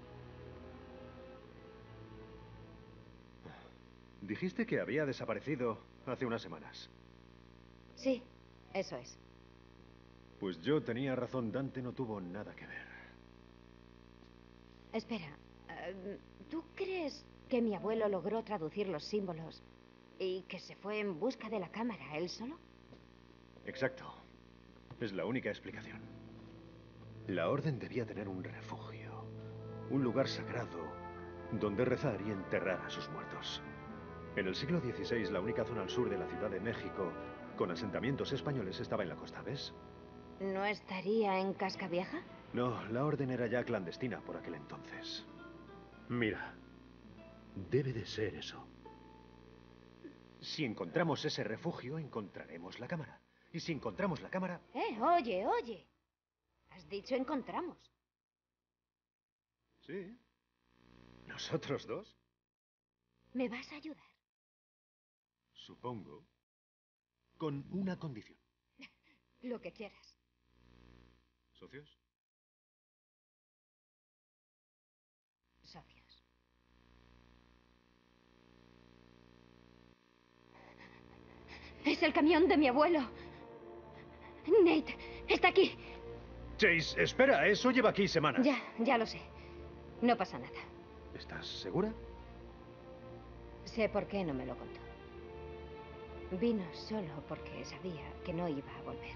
Dijiste que había desaparecido hace unas semanas. Sí, eso es. Pues yo tenía razón, Dante no tuvo nada que ver. Espera, eh, ¿tú crees que mi abuelo logró traducir los símbolos y que se fue en busca de la cámara él solo? Exacto. Es la única explicación. La orden debía tener un refugio, un lugar sagrado donde rezar y enterrar a sus muertos. En el siglo dieciséis, la única zona al sur de la Ciudad de México con asentamientos españoles estaba en la costa, ¿ves? ¿No estaría en Cascavieja? No, la orden era ya clandestina por aquel entonces. Mira, debe de ser eso. Si encontramos ese refugio, encontraremos la cámara. Y si encontramos la cámara... Eh, oye, oye. Has dicho encontramos. Sí. ¿Nosotros dos? ¿Me vas a ayudar? Supongo. Con una condición. Lo que quieras. ¿Socios? Socios. Es el camión de mi abuelo. Nate, está aquí. Chase, espera, eso lleva aquí semanas. Ya, ya lo sé. No pasa nada. ¿Estás segura? Sé por qué no me lo contó. Vino solo porque sabía que no iba a volver.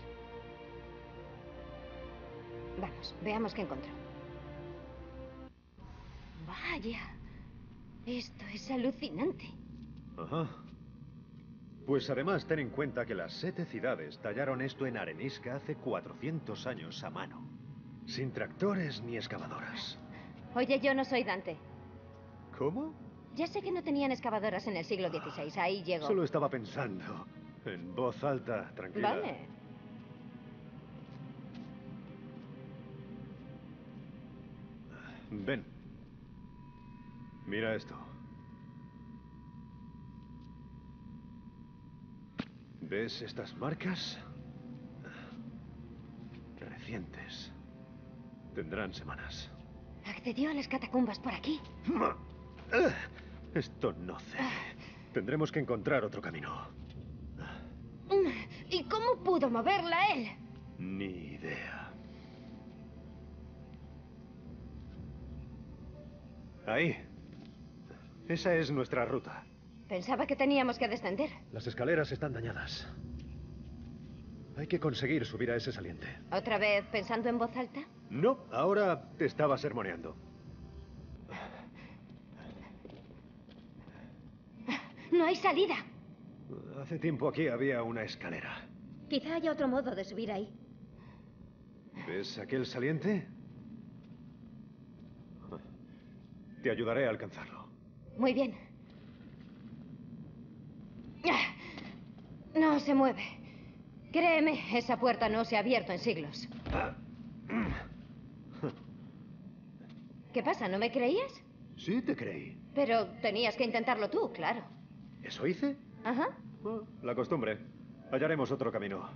Vamos, veamos qué encontró. Vaya. Esto es alucinante. Ajá. Pues además ten en cuenta que las siete ciudades tallaron esto en arenisca hace cuatrocientos años a mano. Sin tractores ni excavadoras. Oye, yo no soy Dante. ¿Cómo? Ya sé que no tenían excavadoras en el siglo dieciséis. Ahí llego. Solo estaba pensando. En voz alta, tranquila. Vale. Ven. Mira esto. ¿Ves estas marcas? Recientes. Tendrán semanas. Accedió a las catacumbas por aquí. Esto no cede. Tendremos que encontrar otro camino. ¿Y cómo pudo moverla él? Ni idea. Ahí. Esa es nuestra ruta. Pensaba que teníamos que descender. Las escaleras están dañadas. Hay que conseguir subir a ese saliente. ¿Otra vez pensando en voz alta? No, ahora te estaba sermoneando. No hay salida. Hace tiempo aquí había una escalera. Quizá haya otro modo de subir ahí. ¿Ves aquel saliente? Te ayudaré a alcanzarlo. Muy bien. No se mueve. Créeme, esa puerta no se ha abierto en siglos. ¿Qué pasa? ¿No me creías? Sí, te creí. Pero tenías que intentarlo tú, claro. ¿Eso hice? Ajá. Bueno, la costumbre. Hallaremos otro camino.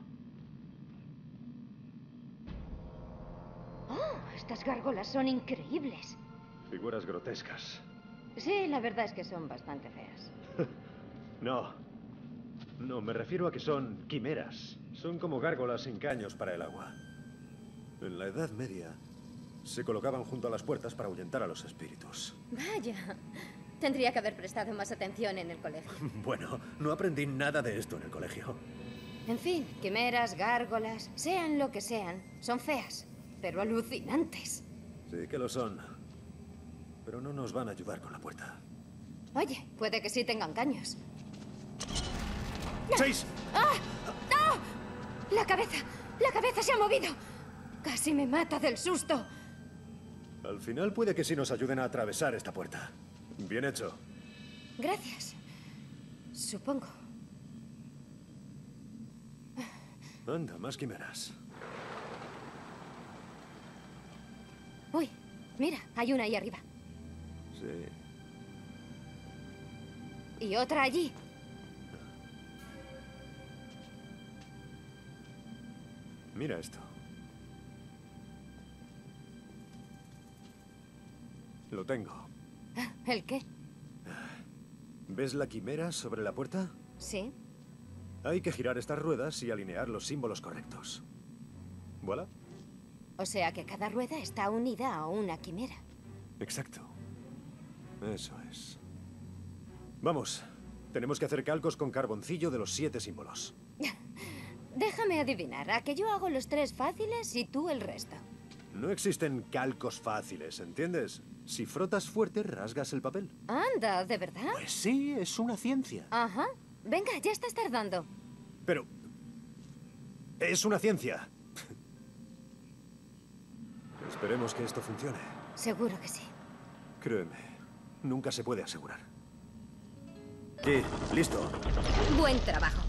Oh, estas gárgolas son increíbles. Figuras grotescas. Sí, la verdad es que son bastante feas. No. No, me refiero a que son quimeras. Son como gárgolas sin caños para el agua. En la Edad Media se colocaban junto a las puertas para ahuyentar a los espíritus. Vaya. Tendría que haber prestado más atención en el colegio. Bueno, no aprendí nada de esto en el colegio. En fin, quimeras, gárgolas, sean lo que sean, son feas, pero alucinantes. Sí que lo son. Pero no nos van a ayudar con la puerta. Oye, puede que sí tengan caños. ¡Seis! ¡Ah! ¡No! La cabeza, la cabeza se ha movido. Casi me mata del susto. Al final puede que sí nos ayuden a atravesar esta puerta. Bien hecho. Gracias. Supongo. Anda, más quimeras. Uy, mira, hay una ahí arriba. Sí. Y otra allí. Mira esto. Lo tengo. ¿El qué? ¿Ves la quimera sobre la puerta? Sí. Hay que girar estas ruedas y alinear los símbolos correctos. ¿Voilà? O sea que cada rueda está unida a una quimera. Exacto. Eso es. Vamos. Tenemos que hacer calcos con carboncillo de los siete símbolos. Déjame adivinar, a que yo hago los tres fáciles y tú el resto. No existen calcos fáciles, ¿entiendes? Si frotas fuerte, rasgas el papel. Anda, ¿de verdad? Pues sí, es una ciencia. Ajá. Venga, ya estás tardando. Pero... es una ciencia. Esperemos que esto funcione. Seguro que sí. Créeme, nunca se puede asegurar. ¿Qué? ¿Listo? Buen trabajo.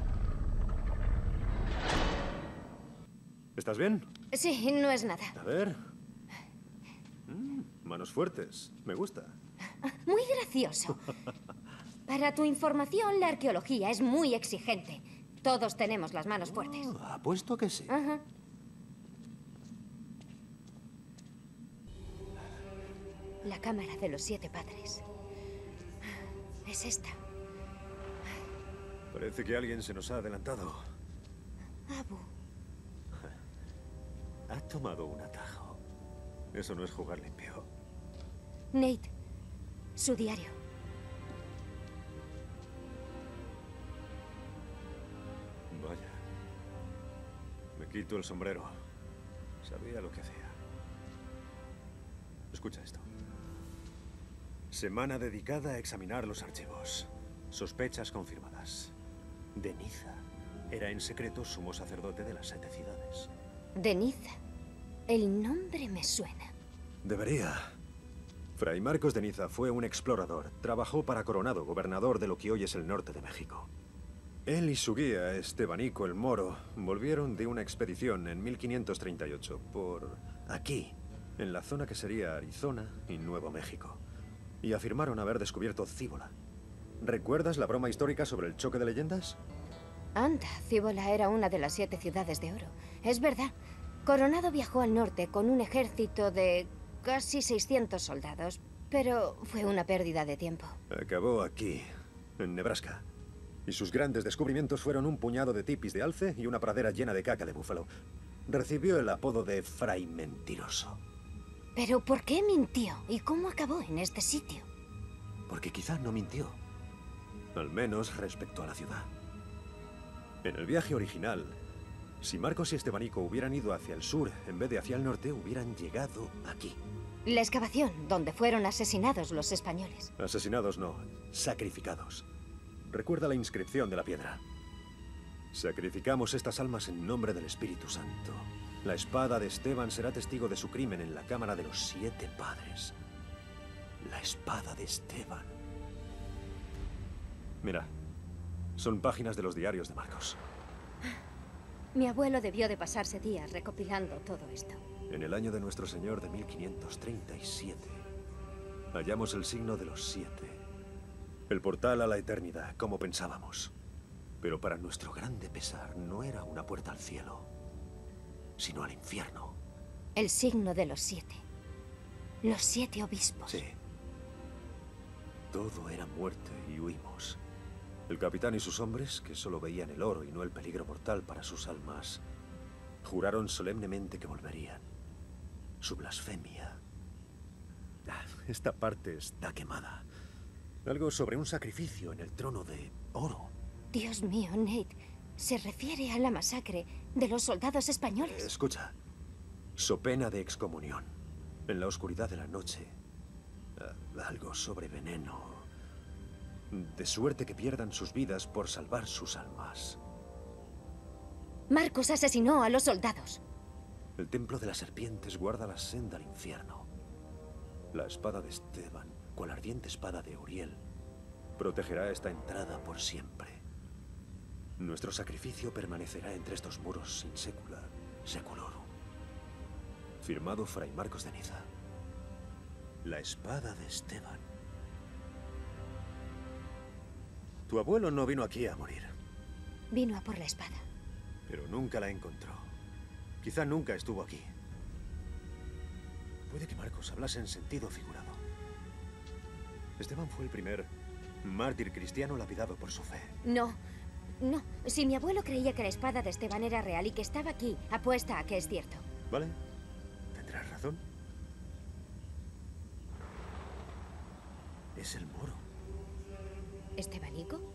¿Estás bien? Sí, no es nada. A ver. Mm, manos fuertes. Me gusta. Muy gracioso. Para tu información, la arqueología es muy exigente. Todos tenemos las manos fuertes. Oh, apuesto que sí. Ajá. La cámara de los siete padres. Es esta. Parece que alguien se nos ha adelantado. Abu. Ha tomado un atajo. Eso no es jugar limpio. Nate. Su diario. Vaya. Me quito el sombrero. Sabía lo que hacía. Escucha esto. Semana dedicada a examinar los archivos. Sospechas confirmadas. Deniza era en secreto sumo sacerdote de las siete ciudades. Deniza. El nombre me suena. Debería. Fray Marcos de Niza fue un explorador. Trabajó para Coronado, gobernador de lo que hoy es el norte de México. Él y su guía, Estebanico el Moro, volvieron de una expedición en mil quinientos treinta y ocho por aquí, en la zona que sería Arizona y Nuevo México. Y afirmaron haber descubierto Cíbola. ¿Recuerdas la broma histórica sobre el choque de leyendas? Anda, Cíbola era una de las siete ciudades de oro. Es verdad. Coronado viajó al norte con un ejército de casi seiscientos soldados, pero fue una pérdida de tiempo. Acabó aquí, en Nebraska. Y sus grandes descubrimientos fueron un puñado de tipis de alce y una pradera llena de caca de búfalo. Recibió el apodo de Fray Mentiroso. ¿Pero por qué mintió? ¿Y cómo acabó en este sitio? Porque quizá no mintió. Al menos respecto a la ciudad. En el viaje original, si Marcos y Estebanico hubieran ido hacia el sur en vez de hacia el norte, hubieran llegado aquí. La excavación, donde fueron asesinados los españoles. Asesinados no, sacrificados. Recuerda la inscripción de la piedra. Sacrificamos estas almas en nombre del Espíritu Santo. La espada de Esteban será testigo de su crimen en la cámara de los siete padres. La espada de Esteban. Mira, son páginas de los diarios de Marcos. Mi abuelo debió de pasarse días recopilando todo esto. En el año de nuestro Señor de mil quinientos treinta y siete, hallamos el signo de los siete. El portal a la eternidad, como pensábamos. Pero para nuestro grande pesar, no era una puerta al cielo, sino al infierno. El signo de los siete. Los siete obispos. Sí. Todo era muerte y huimos. El capitán y sus hombres, que solo veían el oro y no el peligro mortal para sus almas, juraron solemnemente que volverían. Su blasfemia. Ah, esta parte está quemada. Algo sobre un sacrificio en el trono de oro. Dios mío, Nate. Se refiere a la masacre de los soldados españoles. Escucha. So pena de excomunión. En la oscuridad de la noche. Uh, algo sobre veneno. De suerte que pierdan sus vidas por salvar sus almas. Marcos asesinó a los soldados. El templo de las serpientes guarda la senda al infierno. La espada de Esteban, cual ardiente espada de Uriel, protegerá esta entrada por siempre. Nuestro sacrificio permanecerá entre estos muros sin sécula, seculorum. Firmado Fray Marcos de Niza. La espada de Esteban. Tu abuelo no vino aquí a morir, Vino a por la espada. pero nunca la encontró. Quizá nunca estuvo aquí. Puede que Marcos hablase en sentido figurado. Esteban fue el primer mártir cristiano lapidado por su fe. No, no. Si mi abuelo creía que la espada de Esteban era real y que estaba aquí, apuesta a que es cierto. ¿Vale? Tendrás razón. Es el moro. ¿Estebanico?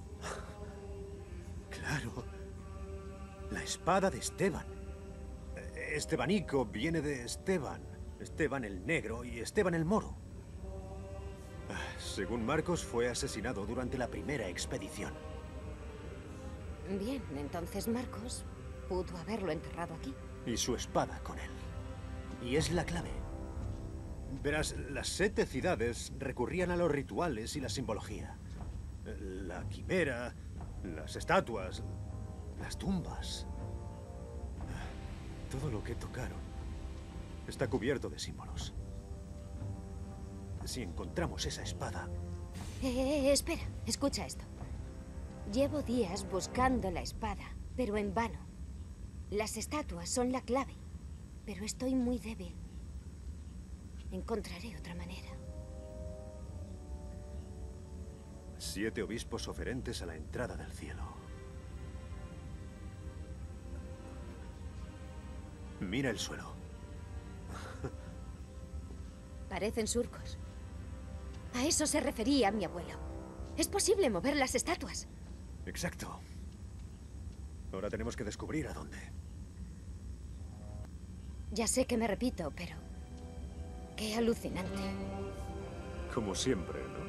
Claro. La espada de Esteban. Eh, Estebanico viene de Esteban. Esteban el Negro y Esteban el Moro. Ah, según Marcos, fue asesinado durante la primera expedición. Bien, entonces Marcos pudo haberlo enterrado aquí. Y su espada con él. Y es la clave. Verás, las siete ciudades recurrían a los rituales y la simbología. La quimera, las estatuas, las tumbas. Todo lo que tocaron está cubierto de símbolos. Si encontramos esa espada... Eh, eh, espera, escucha esto. Llevo días buscando la espada, pero en vano. Las estatuas son la clave, pero estoy muy débil. Encontraré otra manera. Siete obispos oferentes a la entrada del cielo. Mira el suelo. Parecen surcos. A eso se refería mi abuelo. Es posible mover las estatuas. Exacto. Ahora tenemos que descubrir a dónde. Ya sé que me repito, pero... qué alucinante. Como siempre, ¿no?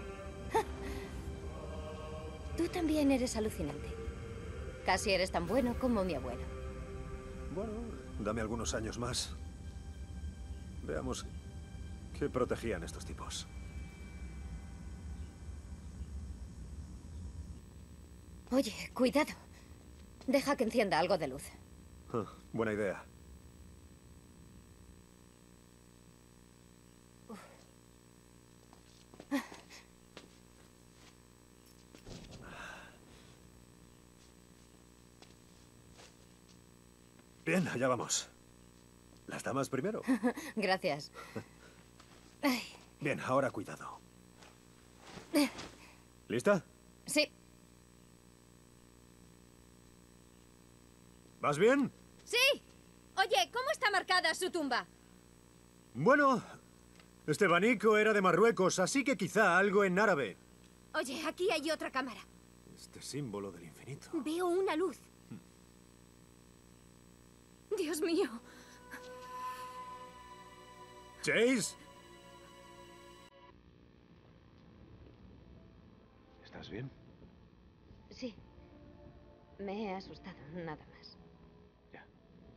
Tú también eres alucinante. Casi eres tan bueno como mi abuelo. Bueno, dame algunos años más. Veamos qué protegían estos tipos. Oye, cuidado. Deja que encienda algo de luz. Ah, buena idea. Bien, allá vamos. Las damas primero. Gracias. Ay, Bien, ahora cuidado. ¿Lista? sí, ¿Vas bien? sí. Oye, ¿cómo está marcada su tumba? Bueno, Estebanico era de Marruecos, así que quizá algo en árabe. Oye, aquí hay otra cámara. Este símbolo del infinito. Veo una luz. Dios mío. Chase. ¿Estás bien? Sí. Me he asustado, nada más. Ya.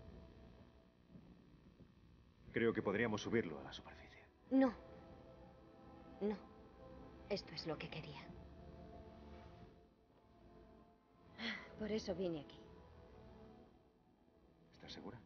Creo que podríamos subirlo a la superficie. No. No. Esto es lo que quería. Por eso vine aquí. ¿Estás segura?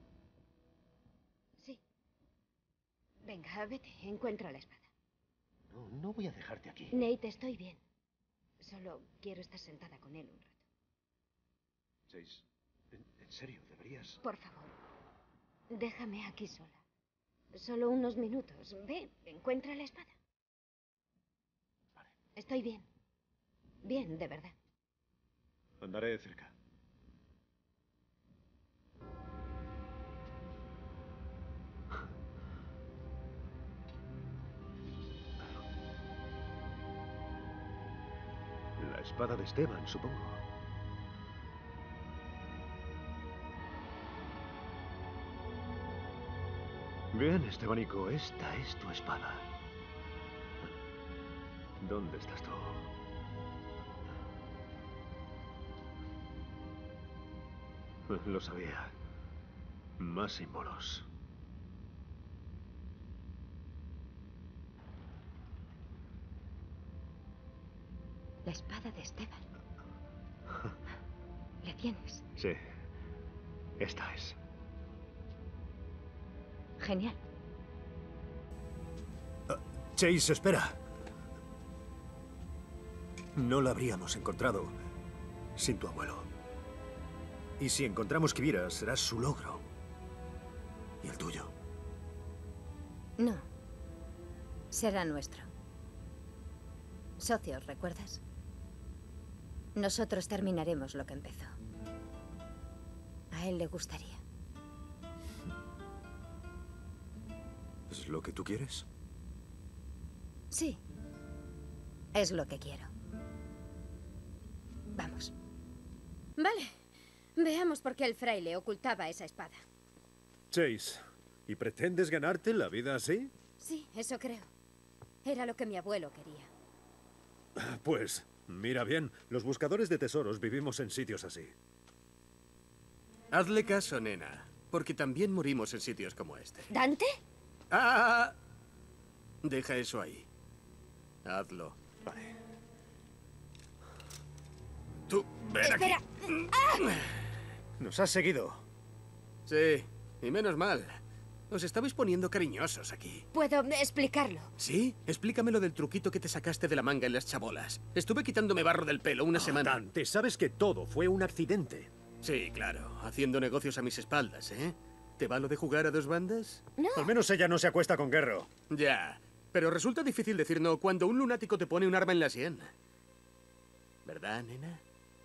Sí. Venga, vete, encuentra la espada. No, no voy a dejarte aquí. Nate, estoy bien. Solo quiero estar sentada con él un rato. Chase, en, en serio, deberías... Por favor, déjame aquí sola. Solo unos minutos. Ve, encuentra la espada. Vale. Estoy bien. Bien, de verdad. Andaré cerca. La espada de Esteban, supongo. Bien, Estebanico, esta es tu espada. ¿Dónde estás tú? Lo sabía. Más símbolos. La espada de Esteban. ¿La tienes? Sí. Esta es. Genial. Chase, espera. No la habríamos encontrado sin tu abuelo. Y si encontramos Kivira, será su logro. Y el tuyo. No. Será nuestro. Socios, ¿recuerdas? Nosotros terminaremos lo que empezó. A él le gustaría. ¿Es lo que tú quieres? Sí. Es lo que quiero. Vamos. Vale. Veamos por qué el fraile ocultaba esa espada. Chase, ¿y pretendes ganarte la vida así? Sí, eso creo. Era lo que mi abuelo quería. Pues, mira bien, los buscadores de tesoros vivimos en sitios así. Hazle caso, nena, porque también morimos en sitios como este. ¿Dante? ¡Ah! Deja eso ahí. Hazlo. Vale. Tú, ven Espera. aquí. Nos has seguido. Sí, y menos mal. Os estabais poniendo cariñosos aquí. Puedo explicarlo. ¿Sí? Explícame lo del truquito que te sacaste de la manga en las chabolas. Estuve quitándome barro del pelo una semana. Dante, sabes que todo fue un accidente. Sí, claro. Haciendo negocios a mis espaldas, ¿eh? ¿Te va lo de jugar a dos bandas? No. Al menos ella no se acuesta con Guerro. Ya. Pero resulta difícil decir no cuando un lunático te pone un arma en la sien. ¿Verdad, nena?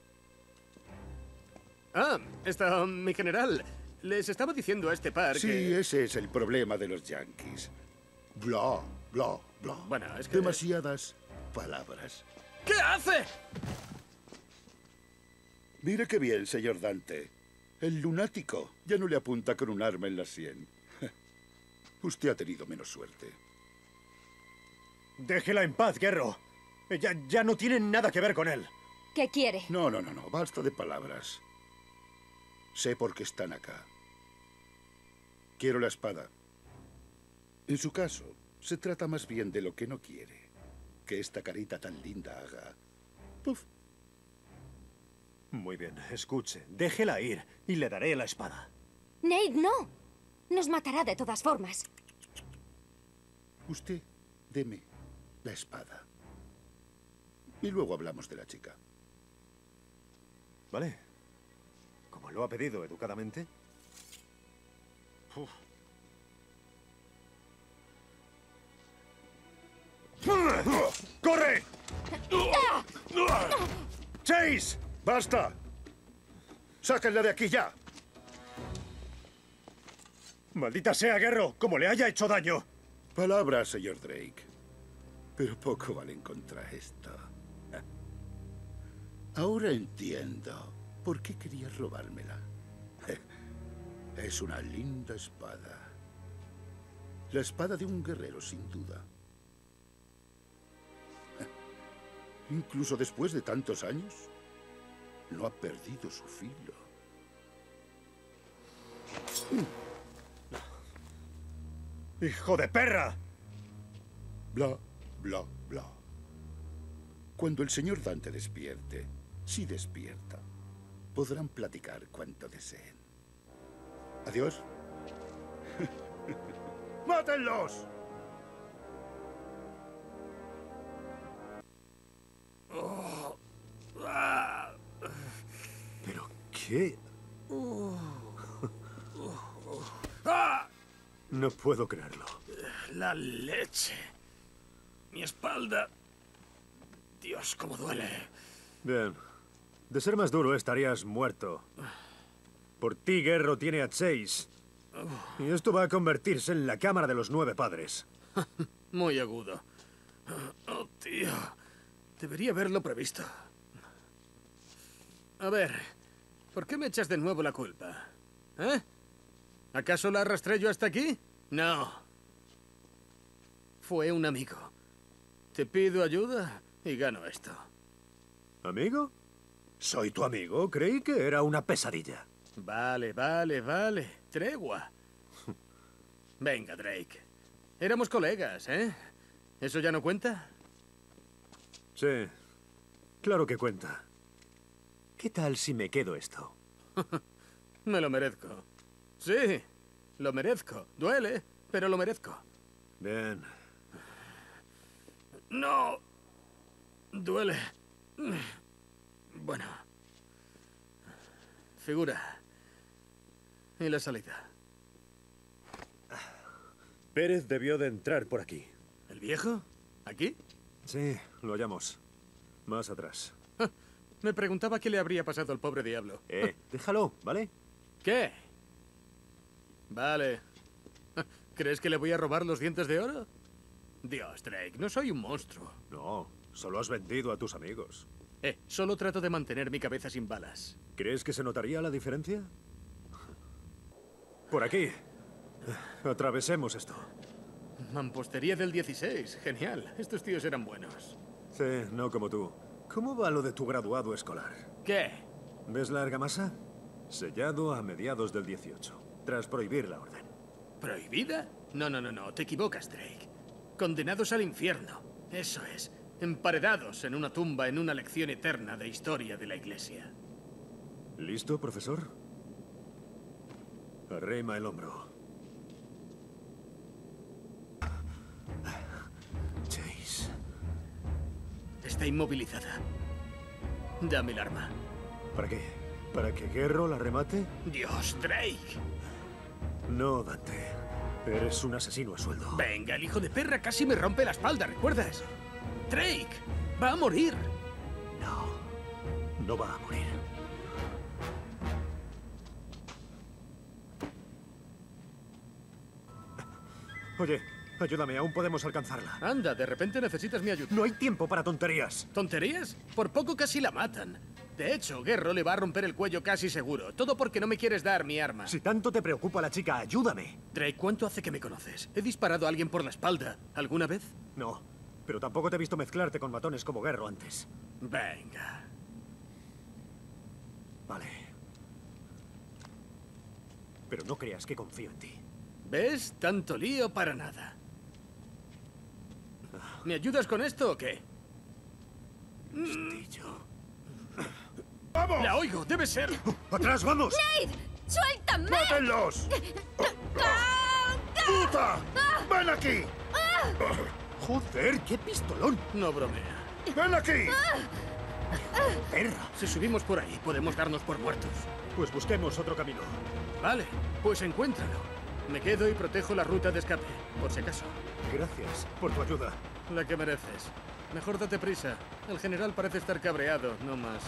Ah, está mi general. Les estaba diciendo a este par Sí, que... ese es el problema de los yanquis. Bla, bla, bla. Bueno, es que... Demasiadas palabras. ¿Qué hace? Mire qué bien, señor Dante. El lunático ya no le apunta con un arma en la sien. Usted ha tenido menos suerte. Déjela en paz, Guerro. Ella ya no tiene nada que ver con él. ¿Qué quiere? No, no, no, no. Basta de palabras. Sé por qué están acá. Quiero la espada. En su caso, se trata más bien de lo que no quiere. Que esta carita tan linda haga... Puf. Muy bien, escuche. Déjela ir y le daré la espada. Nate, no. Nos matará de todas formas. Usted, deme la espada. Y luego hablamos de la chica. ¿Vale? Como lo ha pedido educadamente. Uf. ¡Corre! ¡Chase! ¡Basta! ¡Sáquenla de aquí ya! ¡Maldita sea, Guerro! ¡Como le haya hecho daño! Palabras, señor Drake. Pero poco valen contra esto. Ahora entiendo por qué quería robármela. Es una linda espada. La espada de un guerrero, sin duda. Incluso después de tantos años, no ha perdido su filo. ¡Hijo de perra! Bla, bla, bla. Cuando el señor Dante despierte, si despierta, podrán platicar cuanto deseen. Adiós. ¡Mátenlos! ¿Pero qué? No puedo creerlo. La leche. Mi espalda. Dios, cómo duele. Bien. De ser más duro, estarías muerto. Por ti, Guerro tiene a Chase. Y esto va a convertirse en la cámara de los nueve padres. Muy agudo. Oh, tío. Debería haberlo previsto. A ver, ¿por qué me echas de nuevo la culpa? ¿Eh? ¿Acaso la arrastré yo hasta aquí? No. Fue un amigo. Te pido ayuda y gano esto. ¿Amigo? Soy tu amigo. Creí que era una pesadilla. Vale, vale, vale. Tregua. Venga, Drake. Éramos colegas, ¿eh? ¿Eso ya no cuenta? Sí. Claro que cuenta. ¿Qué tal si me quedo esto? Me lo merezco. Sí, lo merezco. Duele, pero lo merezco. Bien. No. Duele. Bueno. Figura. Y la salida. Pérez debió de entrar por aquí. ¿El viejo? ¿Aquí? Sí, lo hallamos. Más atrás. Me preguntaba qué le habría pasado al pobre diablo. Eh, déjalo, ¿vale? ¿Qué? Vale. ¿Crees que le voy a robar los dientes de oro? Dios, Drake, no soy un monstruo. No, solo has vendido a tus amigos. Eh, solo trato de mantener mi cabeza sin balas. ¿Crees que se notaría la diferencia? Por aquí. Atravesemos esto. Mampostería del dieciséis. Genial. Estos tíos eran buenos. Sí, no como tú. ¿Cómo va lo de tu graduado escolar? ¿Qué? ¿Ves la argamasa? Sellado a mediados del dieciocho, tras prohibir la orden. ¿Prohibida? No, no, no, no. Te equivocas, Drake. Condenados al infierno. Eso es. Emparedados en una tumba en una lección eterna de historia de la Iglesia. ¿Listo, profesor? Arrima el hombro. Chase. Está inmovilizada. Dame el arma. ¿Para qué? ¿Para que Gerro la remate? Dios, Drake. No, Dante. Eres un asesino a sueldo. Venga, el hijo de perra casi me rompe la espalda, ¿recuerdas? Drake, va a morir. No, no va a morir. Oye, ayúdame, aún podemos alcanzarla. Anda, de repente necesitas mi ayuda. No hay tiempo para tonterías. ¿Tonterías? Por poco casi la matan. De hecho, Gerro le va a romper el cuello casi seguro. Todo porque no me quieres dar mi arma. Si tanto te preocupa la chica, ayúdame. Drake, ¿cuánto hace que me conoces? ¿He disparado a alguien por la espalda alguna vez? No, pero tampoco te he visto mezclarte con matones como Gerro antes. Venga. Vale. Pero no creas que confío en ti. ¿Ves? Tanto lío para nada. ¿Me ayudas con esto o qué? Listillo. ¡Vamos! La oigo, debe ser. ¡Atrás, vamos! ¡Nate! ¡Suéltame! ¡Mátenlos! ¡Puta! ¡Ven aquí! ¡Joder, qué pistolón! No bromea. ¡Ven aquí! ¡Perra! Si subimos por ahí, podemos darnos por muertos. Pues busquemos otro camino. Vale, pues encuéntralo. Me quedo y protejo la ruta de escape, por si acaso. Gracias por tu ayuda. La que mereces. Mejor date prisa. El general parece estar cabreado, no más.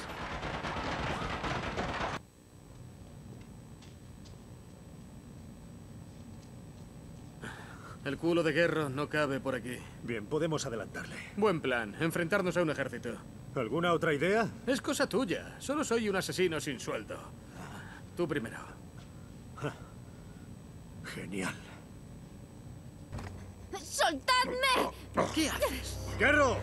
El culo de Gerro no cabe por aquí. Bien, podemos adelantarle. Buen plan, enfrentarnos a un ejército. ¿Alguna otra idea? Es cosa tuya. Solo soy un asesino sin sueldo. Tú primero. Genial. ¡Soltadme! ¿Qué haces? ¡Gerro!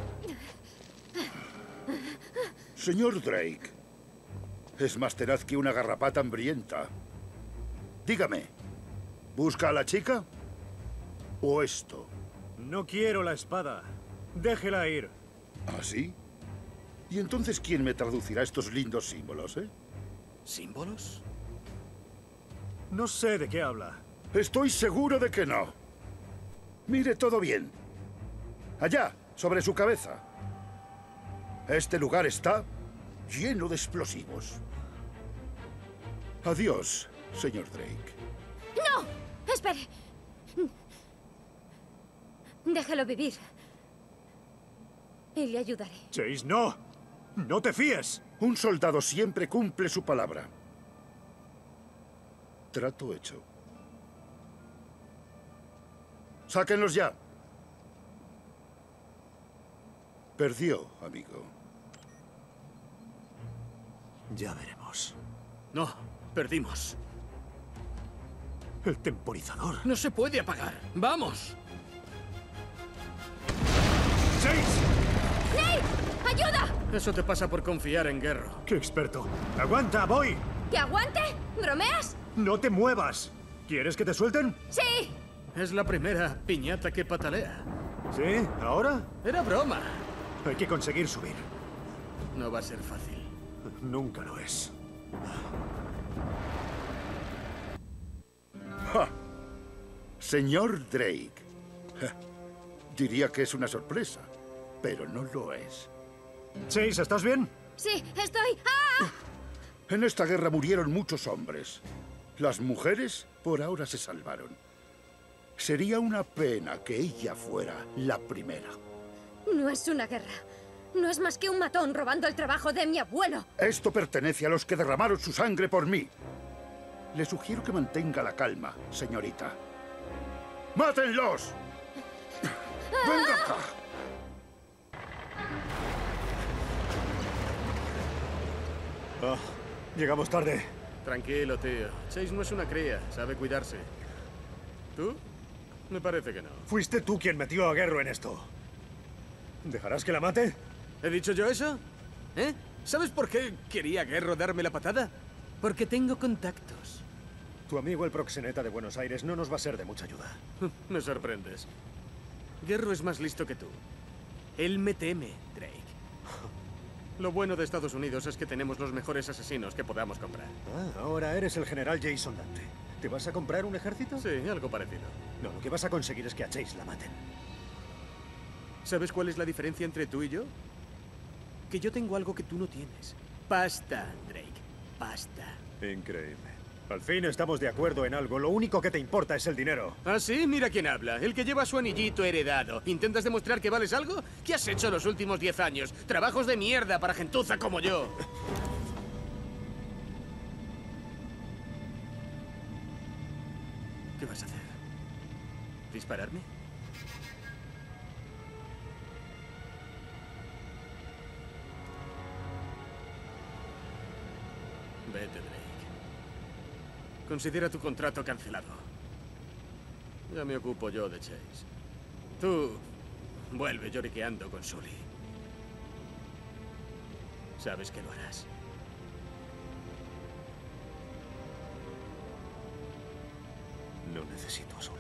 Señor Drake, es más tenaz que una garrapata hambrienta. Dígame, ¿busca a la chica? ¿O esto? No quiero la espada. Déjela ir. ¿Ah, sí? ¿Y entonces quién me traducirá estos lindos símbolos, eh? ¿Símbolos? No sé de qué habla. Estoy seguro de que no. Mire todo bien. Allá, sobre su cabeza. Este lugar está lleno de explosivos. Adiós, señor Drake. ¡No! Espere. Déjelo vivir. Y le ayudaré. Chase, no. No te fíes. Un soldado siempre cumple su palabra. Trato hecho. ¡Sáquenlos ya! Perdió, amigo. Ya veremos. No, perdimos. El temporizador. No se puede apagar. ¡Vamos! ¡Chase! ¡Nate! ¡Ayuda! Eso te pasa por confiar en Gerro. ¡Qué experto! ¡Aguanta, voy! ¿Que aguante? ¿Bromeas? ¡No te muevas! ¿Quieres que te suelten? ¡Sí! Es la primera piñata que patalea. ¿Sí? ¿Ahora? Era broma. Hay que conseguir subir. No va a ser fácil. Nunca lo es. ¡Ja! Señor Drake. Ja. Diría que es una sorpresa, pero no lo es. Chase, ¿estás bien? Sí, estoy... ¡Ah! En esta guerra murieron muchos hombres. Las mujeres por ahora se salvaron. Sería una pena que ella fuera la primera. No es una guerra. No es más que un matón robando el trabajo de mi abuelo. Esto pertenece a los que derramaron su sangre por mí. Le sugiero que mantenga la calma, señorita. ¡Mátenlos! ¡Venga acá! Ah, llegamos tarde. Tranquilo, tío. Chase no es una cría, sabe cuidarse. ¿Tú? Me parece que no. Fuiste tú quien metió a Guerro en esto. ¿Dejarás que la mate? ¿He dicho yo eso? ¿Eh? ¿Sabes por qué quería Guerro darme la patada? Porque tengo contactos. Tu amigo el proxeneta de Buenos Aires no nos va a ser de mucha ayuda. Me sorprendes. Guerro es más listo que tú. Él me teme, Drake. Lo bueno de Estados Unidos es que tenemos los mejores asesinos que podamos comprar. Ah, ahora eres el general Jason Dante. ¿Te vas a comprar un ejército? Sí, algo parecido. No, lo que vas a conseguir es que a Chase la maten. ¿Sabes cuál es la diferencia entre tú y yo? Que yo tengo algo que tú no tienes. Pasta, Drake. Pasta. Increíble. Al fin estamos de acuerdo en algo. Lo único que te importa es el dinero. ¿Ah, sí? Mira quién habla. El que lleva su anillito heredado. ¿Intentas demostrar que vales algo? ¿Qué has hecho los últimos diez años? Trabajos de mierda para gentuza como yo. ¿Qué vas a hacer? ¿Dispararme? Vete, Drake. Considera tu contrato cancelado. Ya me ocupo yo de Chase. Tú vuelve lloriqueando con Sully. Sabes que lo harás. No necesito a Sully.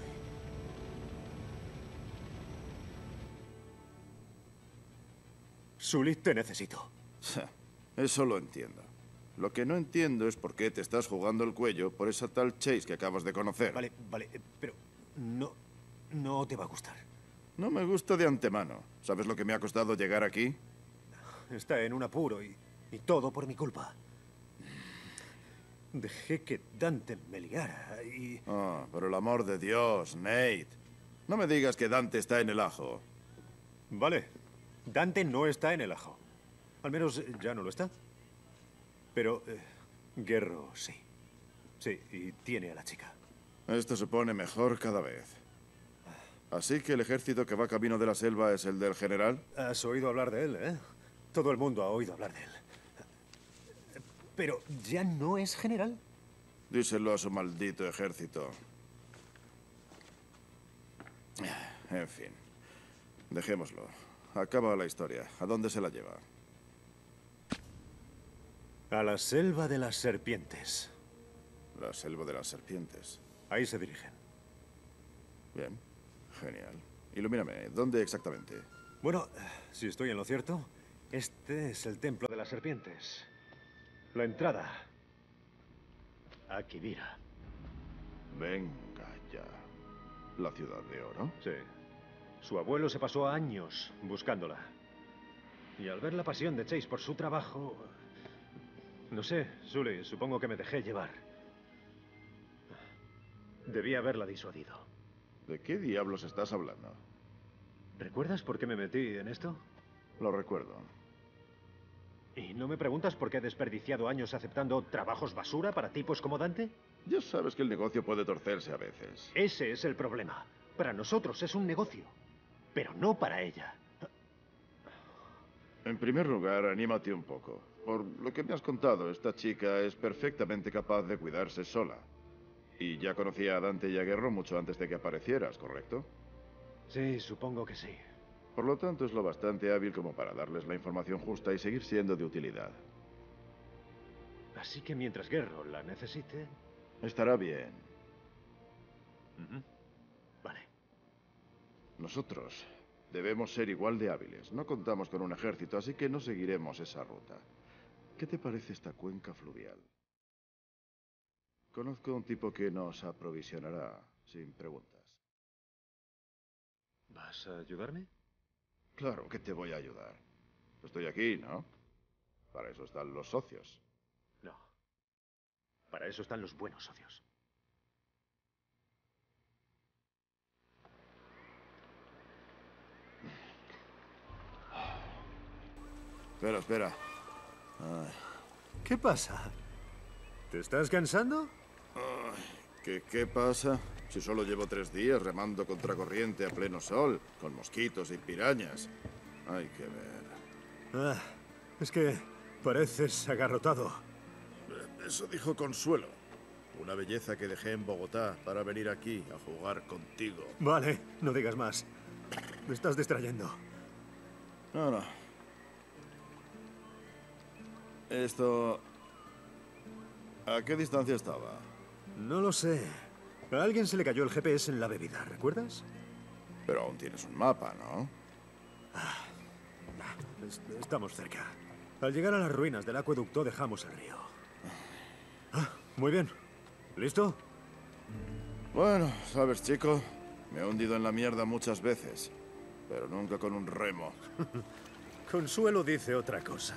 Sully, te necesito. Eso lo entiendo. Lo que no entiendo es por qué te estás jugando el cuello por esa tal Chase que acabas de conocer. Vale, vale, eh, pero no, no te va a gustar. No me gusta de antemano. ¿Sabes lo que me ha costado llegar aquí? Está en un apuro y, y todo por mi culpa. Dejé que Dante me liara y... Ah, por el amor de Dios, Nate. No me digas que Dante está en el ajo. Vale, Dante no está en el ajo. Al menos eh, ya no lo está. Pero eh, Guerro sí. Sí, y tiene a la chica. Esto se pone mejor cada vez. Así que el ejército que va camino de la selva es el del general. Has oído hablar de él, ¿eh? Todo el mundo ha oído hablar de él. Pero ya no es general. Díselo a su maldito ejército. En fin. Dejémoslo. Acaba la historia. ¿A dónde se la lleva? A la selva de las serpientes. La selva de las serpientes. Ahí se dirigen. Bien. Genial. Ilumíname. ¿Dónde exactamente? Bueno, si estoy en lo cierto, este es el templo de las serpientes. La entrada a Kibira. Venga ya. ¿La ciudad de oro? Sí. Su abuelo se pasó años buscándola. Y al ver la pasión de Chase por su trabajo... No sé, Sully, supongo que me dejé llevar. Debí haberla disuadido. ¿De qué diablos estás hablando? ¿Recuerdas por qué me metí en esto? Lo recuerdo. ¿Y no me preguntas por qué he desperdiciado años aceptando trabajos basura para tipos como Dante? Ya sabes que el negocio puede torcerse a veces. Ese es el problema. Para nosotros es un negocio, pero no para ella. En primer lugar, anímate un poco. Por lo que me has contado, esta chica es perfectamente capaz de cuidarse sola. Y ya conocía a Dante y a Guerro mucho antes de que aparecieras, ¿correcto? Sí, supongo que sí. Por lo tanto, es lo bastante hábil como para darles la información justa y seguir siendo de utilidad. Así que mientras Guerro la necesite... Estará bien. Uh-huh. Vale. Nosotros debemos ser igual de hábiles. No contamos con un ejército, así que no seguiremos esa ruta. ¿Qué te parece esta cuenca fluvial? Conozco a un tipo que nos aprovisionará sin preguntas. ¿Vas a ayudarme? Claro que te voy a ayudar. Estoy aquí, ¿no? Para eso están los socios. No. Para eso están los buenos socios. Espera, espera. Ay, ¿Qué pasa? ¿Te estás cansando? ¿qué, ¿Qué pasa? Si solo llevo tres días remando contracorriente a pleno sol, con mosquitos y pirañas. Hay que ver. Ah, es que pareces agarrotado. Eso dijo Consuelo. Una belleza que dejé en Bogotá para venir aquí a jugar contigo. Vale, no digas más. Me estás distrayendo. No, no. Esto... ¿A qué distancia estaba? No lo sé. A alguien se le cayó el G P S en la bebida, ¿recuerdas? Pero aún tienes un mapa, ¿no? Es- Estamos cerca. Al llegar a las ruinas del acueducto dejamos el río. Ah, muy bien. ¿Listo? Bueno, sabes, chico, me he hundido en la mierda muchas veces, pero nunca con un remo. Consuelo dice otra cosa.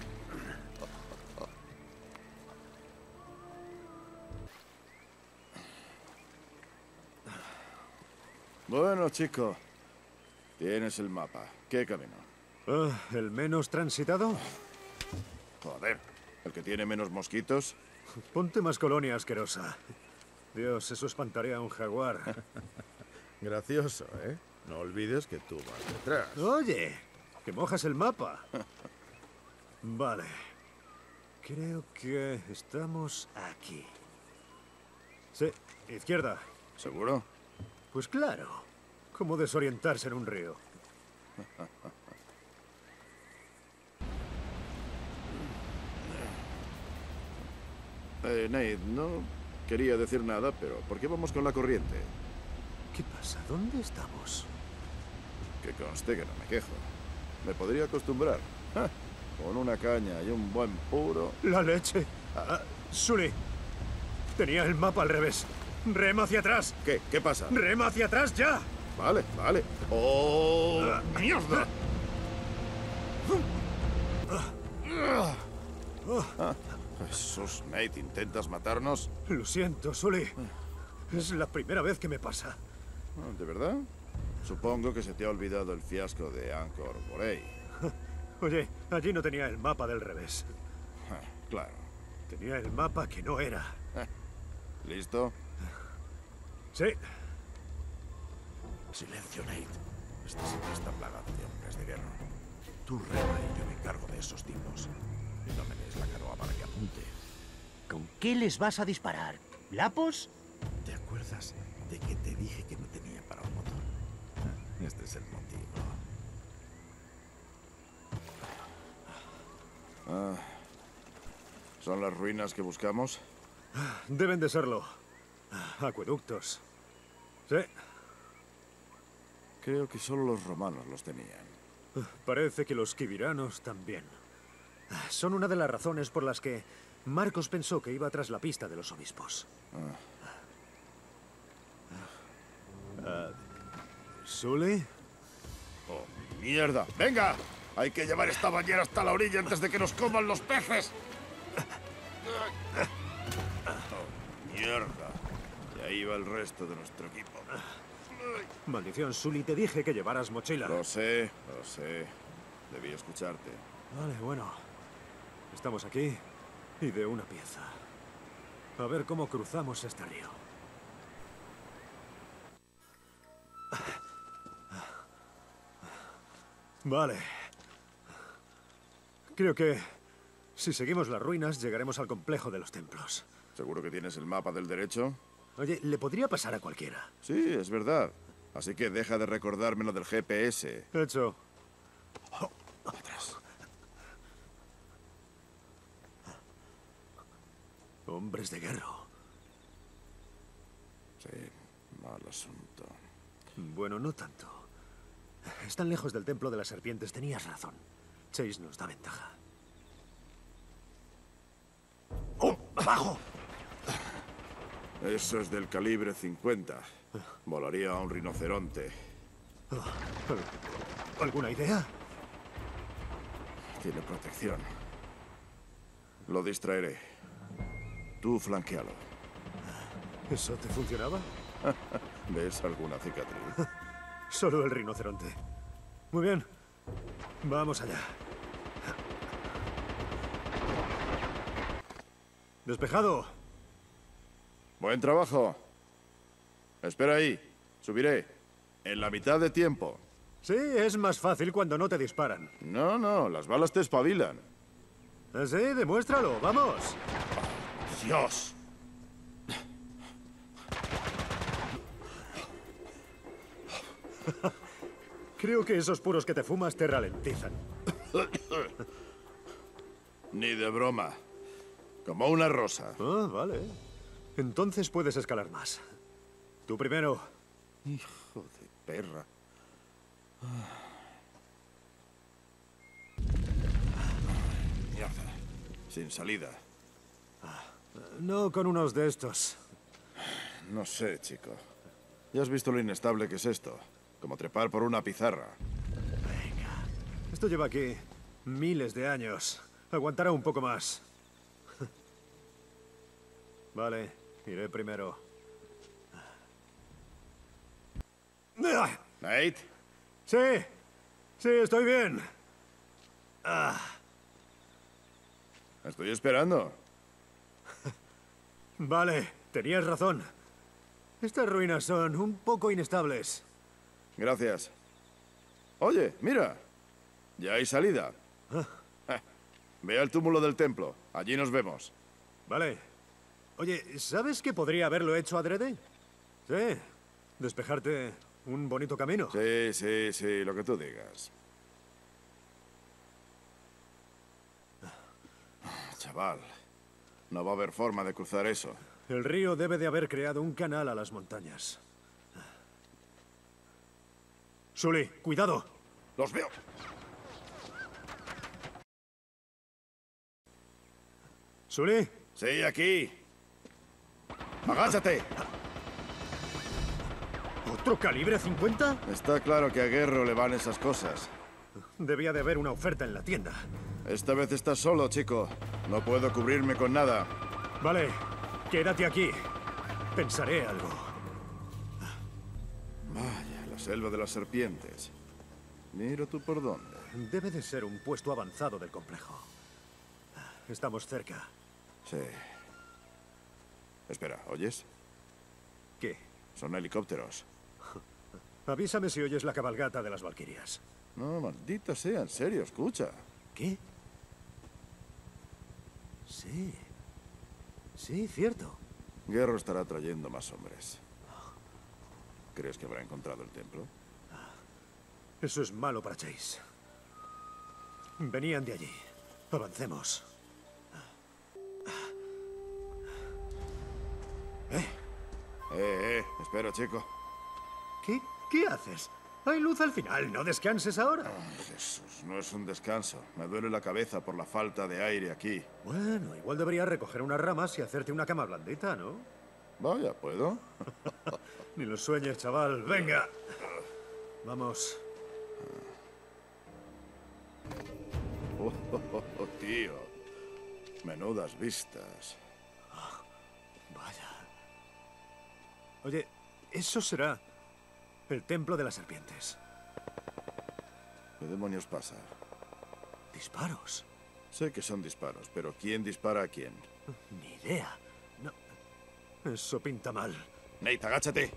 Bueno, chico, tienes el mapa. ¿Qué camino? Ah, ¿el menos transitado? Joder, ¿el que tiene menos mosquitos? Ponte más colonia asquerosa. Dios, eso espantaría a un jaguar. Gracioso, ¿eh? No olvides que tú vas detrás. Oye, que mojas el mapa. Vale. Creo que estamos aquí. Sí, izquierda. ¿Seguro? Pues claro. ¿Cómo desorientarse en un río? Eh, Nate, no quería decir nada, pero ¿por qué vamos con la corriente? ¿Qué pasa? ¿Dónde estamos? Que conste que no me quejo. Me podría acostumbrar. Ja, con una caña y un buen puro... ¡La leche! Ah, Sully, tenía el mapa al revés. ¡Rema hacia atrás! ¿Qué? ¿Qué pasa? ¡Rema hacia atrás ya! Vale, vale. ¡Oh! ¡Mierda! Ah, Jesús, Nate, ¿intentas matarnos? Lo siento, Sully. Es la primera vez que me pasa. Ah, ¿De verdad? Supongo que se te ha olvidado el fiasco de Angkor Borei. Oye, allí no tenía el mapa del revés. Ah, Claro. Tenía el mapa que no era. ¿Listo? Sí. Silencio, Nate. Este sitio está plagado de hombres de guerra. Tú rema y yo me encargo de esos tipos. Y no me des la canoa para que apunte. ¿Con qué les vas a disparar? ¿Lapos? ¿Te acuerdas de que te dije que no tenía para un motor? Este es el motivo. Ah, ¿Son las ruinas que buscamos? Deben de serlo. Acueductos. Sí. Creo que solo los romanos los tenían. Parece que los kibiranos también. Son una de las razones por las que Marcos pensó que iba tras la pista de los obispos. Ah, ¿Sully? ¡Oh, mierda! ¡Venga! Hay que llevar esta bañera hasta la orilla antes de que nos coman los peces. ¡Oh, mierda! Y ahí va el resto de nuestro equipo. Maldición, Sully, te dije que llevaras mochila. Lo sé, lo sé. Debí escucharte. Vale, bueno. Estamos aquí y de una pieza. A ver cómo cruzamos este río. Vale. Creo que si seguimos las ruinas llegaremos al complejo de los templos. ¿Seguro que tienes el mapa del derecho? Oye, le podría pasar a cualquiera. Sí, es verdad. Así que deja de recordarme lo del G P S. Hecho. Atrás. Hombres de guerra. Sí, mal asunto. Bueno, no tanto. Están lejos del templo de las serpientes. Tenías razón. Chase nos da ventaja. ¡Oh! ¡Abajo! Eso es del calibre cincuenta. Molaría a un rinoceronte. ¿Alguna idea? Tiene protección. Lo distraeré. Tú flanquealo. ¿Eso te funcionaba? ¿Ves alguna cicatriz? Solo el rinoceronte. Muy bien. Vamos allá. Despejado. Buen trabajo. Espera ahí. Subiré. En la mitad de tiempo. Sí, es más fácil cuando no te disparan. No, no, las balas te espabilan. Sí, demuéstralo. Vamos. ¡Dios! Creo que esos puros que te fumas te ralentizan. Ni de broma. Como una rosa. Ah, vale. Entonces puedes escalar más. Tú primero. Hijo de perra. Mierda. Sin salida. No con unos de estos. No sé, chico. Ya has visto lo inestable que es esto. Como trepar por una pizarra. Venga. Esto lleva aquí miles de años. Aguantará un poco más. Vale, iré primero. Nate. Sí, sí, estoy bien. Ah. Estoy esperando. Vale, tenías razón. Estas ruinas son un poco inestables. Gracias. Oye, mira. Ya hay salida. Ah. Eh, Ve al túmulo del templo. Allí nos vemos. Vale. Oye, ¿sabes que podría haberlo hecho adrede? Sí. Despejarte un bonito camino. Sí, sí, sí, lo que tú digas. Chaval, no va a haber forma de cruzar eso. El río debe de haber creado un canal a las montañas. Sully, cuidado. Los veo. ¿Sully? Sí, aquí. ¡Agáchate! ¿Otro calibre cincuenta? Está claro que a Guerro le van esas cosas. Debía de haber una oferta en la tienda. Esta vez estás solo, chico. No puedo cubrirme con nada. Vale, quédate aquí. Pensaré algo. Vaya, la selva de las serpientes. Mira tú por dónde. Debe de ser un puesto avanzado del complejo. Estamos cerca. Sí. Espera, ¿oyes? ¿Qué? Son helicópteros. Avísame si oyes la cabalgata de las Valquirias. No, maldita sea, en serio, escucha. ¿Qué? Sí. Sí, cierto. Guerro estará trayendo más hombres. ¿Crees que habrá encontrado el templo? Eso es malo para Chase. Venían de allí. Avancemos. ¿Eh? Eh, eh, espera, chico. ¿Qué? ¿Qué haces? Hay luz al final, no descanses ahora. Oh, Jesús, no es un descanso. Me duele la cabeza por la falta de aire aquí. Bueno, igual deberías recoger unas ramas y hacerte una cama blandita, ¿no? Vaya, ¿puedo? Ni lo sueñes, chaval. Venga. Vamos. Oh, oh, oh, oh, tío. Menudas vistas. Vaya. Oye, eso será el templo de las serpientes. ¿Qué demonios pasa? ¿Disparos? Sé que son disparos, pero ¿quién dispara a quién? Ni idea. No. Eso pinta mal. Nate, agáchate.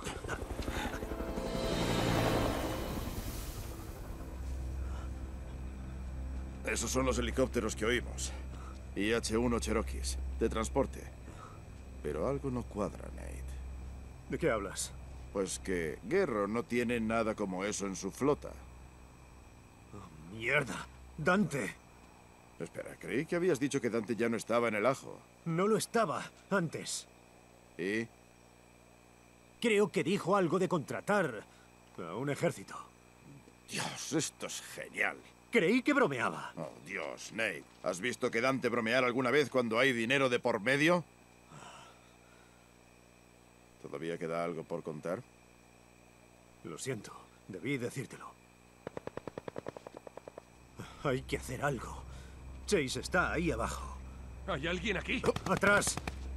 Esos son los helicópteros que oímos. I H uno Cherokees, de transporte. Pero algo no cuadra, Nate. ¿De qué hablas? Pues que Guerro no tiene nada como eso en su flota. Oh, ¡mierda! ¡Dante! Espera, creí que habías dicho que Dante ya no estaba en el ajo. No lo estaba antes. ¿Y? Creo que dijo algo de contratar a un ejército. Dios, esto es genial. Creí que bromeaba. Oh, Dios, Nate. ¿Has visto que Dante bromear alguna vez cuando hay dinero de por medio? ¿Todavía queda algo por contar? Lo siento, debí decírtelo. Hay que hacer algo. Chase está ahí abajo. ¿Hay alguien aquí? ¡Atrás!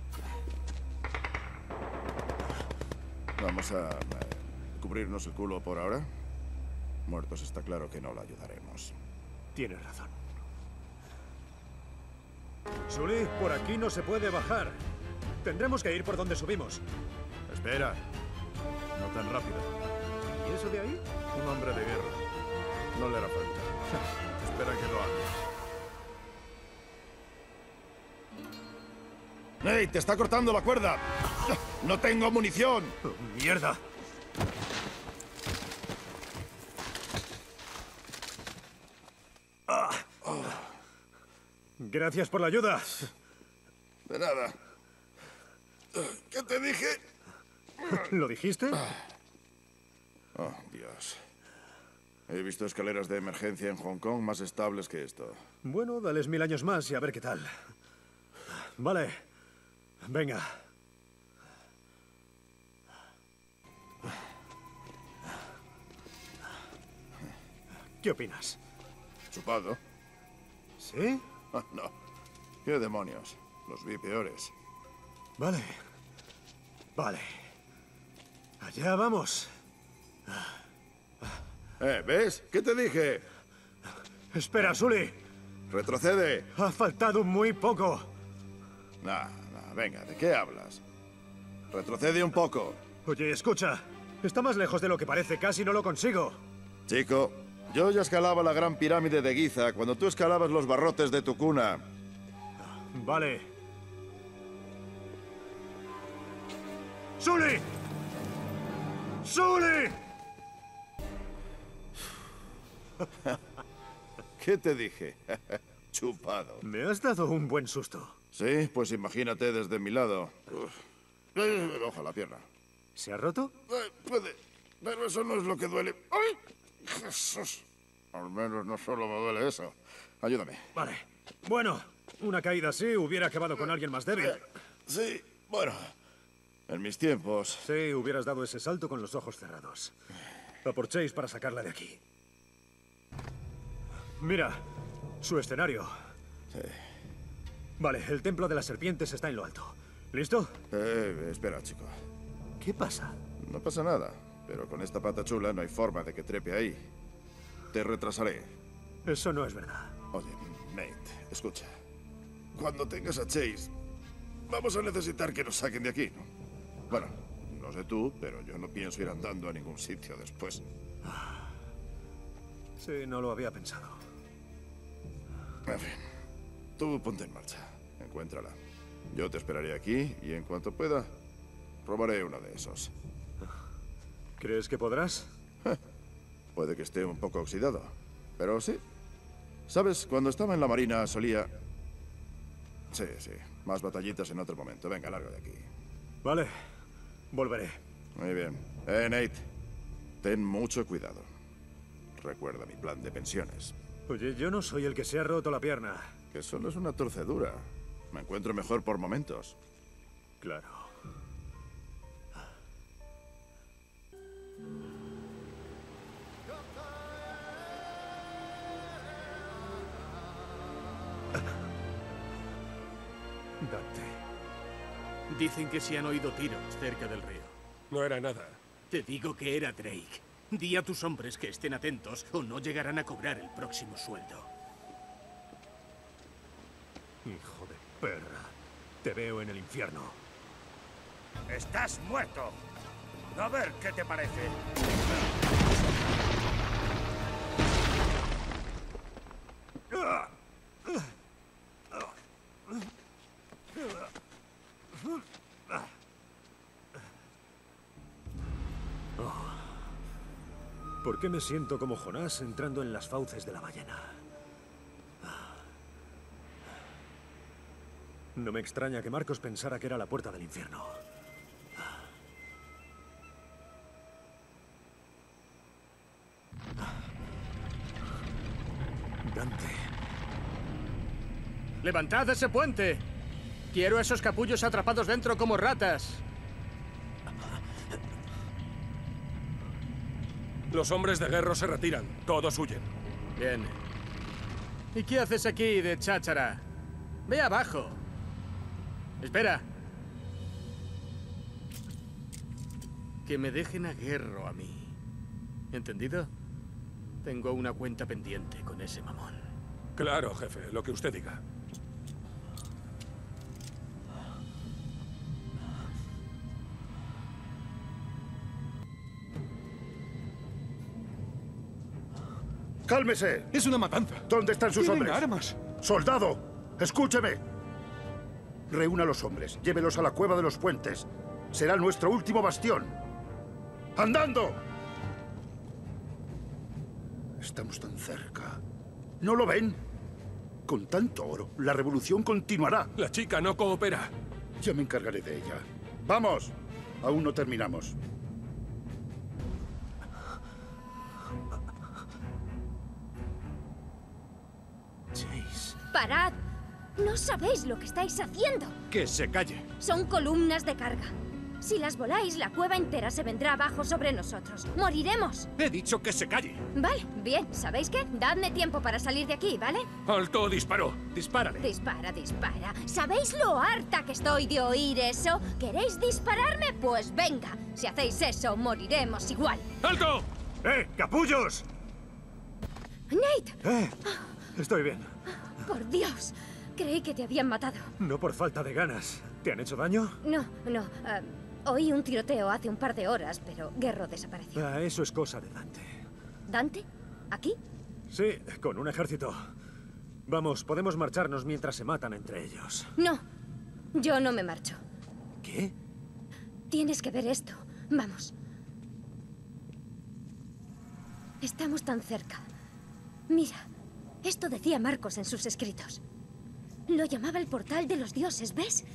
Vamos a eh, cubrirnos el culo por ahora. Muertos está claro que no lo ayudaremos. Tienes razón. Sully, por aquí no se puede bajar. Tendremos que ir por donde subimos. Espera. No tan rápido. ¿Y eso de ahí? Un hombre de guerra. No le hará falta. Espera que lo haga. ¡Ey! ¡Te está cortando la cuerda! ¡No tengo munición! Oh, ¡mierda! Ah. Gracias por la ayuda. De nada. ¿Qué te dije? ¿Lo dijiste? Oh, Dios. He visto escaleras de emergencia en Hong Kong más estables que esto. Bueno, dales mil años más y a ver qué tal. Vale. Venga. ¿Qué opinas? ¿Chupado? ¿Sí? Ah, no. ¿Qué demonios? Los vi peores. Vale. Vale. Allá vamos. Eh, ¿ves? ¿Qué te dije? Espera, Sully. Retrocede. Ha faltado muy poco. Nah, nah, venga, ¿de qué hablas? Retrocede un poco. Oye, escucha. Está más lejos de lo que parece. Casi no lo consigo. Chico, yo ya escalaba la gran pirámide de Giza cuando tú escalabas los barrotes de tu cuna. Vale. ¡Sully! ¡Sully! ¿Qué te dije? Chupado. Me has dado un buen susto. Sí, pues imagínate desde mi lado. Uf. Eh, Oja la pierna. ¿Se ha roto? Eh, puede, pero eso no es lo que duele. ¡Ay! ¡Jesús! Al menos no solo me duele eso. Ayúdame. Vale. Bueno, una caída así hubiera acabado con alguien más débil. Eh, sí, bueno. En mis tiempos... Sí, hubieras dado ese salto con los ojos cerrados. A por Chase para sacarla de aquí. Mira, su escenario. Sí. Vale, el templo de las serpientes está en lo alto. ¿Listo? Eh, espera, chico. ¿Qué pasa? No pasa nada, pero con esta pata chula no hay forma de que trepe ahí. Te retrasaré. Eso no es verdad. Oye, Nate, escucha. Cuando tengas a Chase, vamos a necesitar que nos saquen de aquí, ¿no? Bueno, no sé tú, pero yo no pienso ir andando a ningún sitio después. Sí, no lo había pensado. En fin, tú ponte en marcha. Encuéntrala. Yo te esperaré aquí y en cuanto pueda, robaré uno de esos. ¿Crees que podrás? Puede que esté un poco oxidado, pero sí. ¿Sabes? Cuando estaba en la marina solía... Sí, sí. Más batallitas en otro momento. Venga, largo de aquí. Vale. Volveré. Muy bien. Eh, Nate. Ten mucho cuidado. Recuerda mi plan de pensiones. Oye, yo no soy el que se ha roto la pierna. Que solo es una torcedura. Me encuentro mejor por momentos. Claro. Dante. Dicen que se han oído tiros cerca del río. No era nada. Te digo que era Drake. Di a tus hombres que estén atentos o no llegarán a cobrar el próximo sueldo. Hijo de perra. Te veo en el infierno. ¡Estás muerto! A ver qué te parece. ¿Por qué me siento como Jonás entrando en las fauces de la ballena? No me extraña que Marcos pensara que era la puerta del infierno. Dante. ¡Levantad ese puente! Quiero a esos capullos atrapados dentro como ratas. Los hombres de guerra se retiran. Todos huyen. Bien. ¿Y qué haces aquí de cháchara? Ve abajo. Espera. Que me dejen a Guerro a mí. ¿Entendido? Tengo una cuenta pendiente con ese mamón. Claro, jefe, lo que usted diga. ¡Cálmese! Es una matanza. ¿Dónde están sus Tienen hombres? armas. ¡Soldado! ¡Escúcheme! Reúna a los hombres. Llévelos a la cueva de los puentes. Será nuestro último bastión. ¡Andando! Estamos tan cerca. ¿No lo ven? Con tanto oro, la revolución continuará. La chica no coopera. Ya me encargaré de ella. ¡Vamos! Aún no terminamos. Chase. ¡Parad! No sabéis lo que estáis haciendo. Que se calle. Son columnas de carga. Si las voláis, la cueva entera se vendrá abajo sobre nosotros. ¡Moriremos! He dicho que se calle. Vale, bien. ¿Sabéis qué? Dadme tiempo para salir de aquí, ¿vale? Alto, disparo. Dispárale. Dispara, dispara. ¿Sabéis lo harta que estoy de oír eso? ¿Queréis dispararme? Pues venga. Si hacéis eso, moriremos igual. ¡Alto! ¡Eh, capullos! ¡Nate! ¡Eh! Estoy bien. ¡Por Dios! Creí que te habían matado. No por falta de ganas. ¿Te han hecho daño? No, no. ah, oí un tiroteo hace un par de horas, pero Guerro desapareció. Ah, eso es cosa de Dante. ¿Dante? ¿Aquí? Sí, con un ejército. Vamos, podemos marcharnos mientras se matan entre ellos. No. Yo no me marcho. ¿Qué? Tienes que ver esto. Vamos. Estamos tan cerca. Mira, esto decía Marcos en sus escritos. Lo llamaba el portal de los dioses, ¿ves?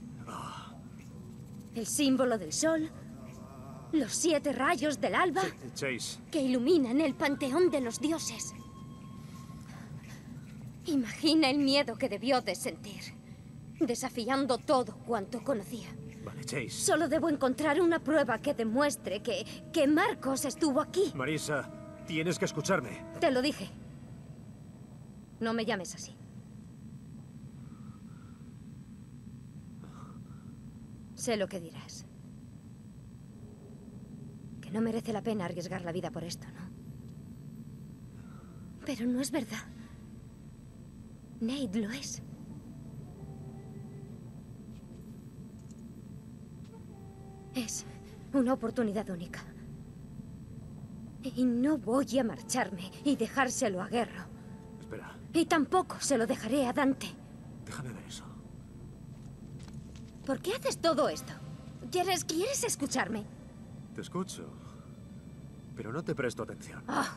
El símbolo del sol, los siete rayos del alba Chase. que iluminan el panteón de los dioses. Imagina el miedo que debió de sentir, desafiando todo cuanto conocía. Vale, Chase. Solo debo encontrar una prueba que demuestre que, que Marcos estuvo aquí. Marisa, tienes que escucharme. Te lo dije. No me llames así. Sé lo que dirás. Que no merece la pena arriesgar la vida por esto, ¿no? Pero no es verdad. Nate lo es. Es una oportunidad única. Y no voy a marcharme y dejárselo a Guerro. Espera, Y tampoco se lo dejaré a Dante. déjame ver eso. ¿Por qué haces todo esto? ¿Quieres, quieres escucharme? Te escucho, pero no te presto atención. Ah,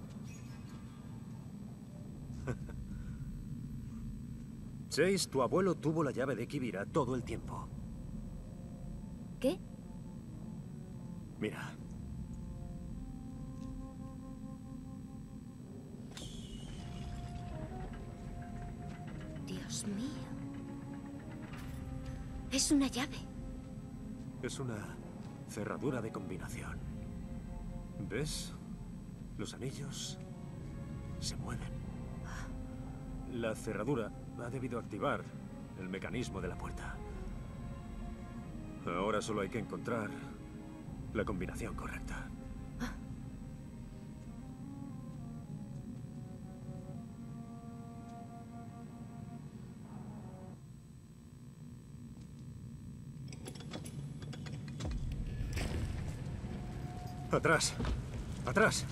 Chase, tu abuelo tuvo la llave de Kibira todo el tiempo. ¿qué? Mira. Dios mío. Es una llave. Es una cerradura de combinación. ¿Ves? Los anillos se mueven. La cerradura ha debido activar el mecanismo de la puerta. Ahora solo hay que encontrar la combinación correcta. Atrás. Atrás.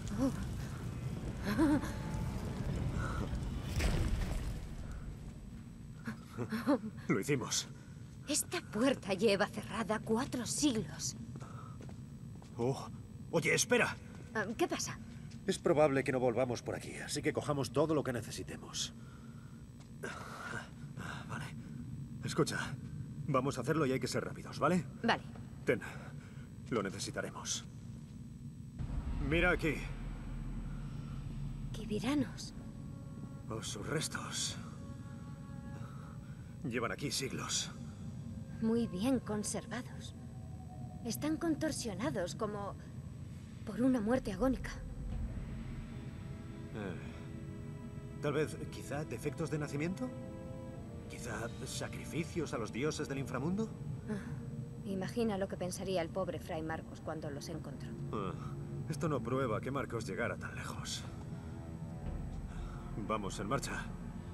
Lo hicimos. Esta puerta lleva cerrada cuatro siglos. Oh. Oye, espera. Ah, ¿Qué pasa? Es probable que no volvamos por aquí, así que cojamos todo lo que necesitemos. Vale. Escucha, vamos a hacerlo y hay que ser rápidos, ¿vale? Vale. Ten. Lo necesitaremos. Mira aquí. Kibiranos. Oh, sus restos. Llevan aquí siglos. Muy bien conservados. Están contorsionados como por una muerte agónica. Eh, Tal vez, quizá, defectos de nacimiento. Quizá sacrificios a los dioses del inframundo. Ah, imagina lo que pensaría el pobre Fray Marcos cuando los encontró. Ah, esto no prueba que Marcos llegara tan lejos. Vamos, en marcha.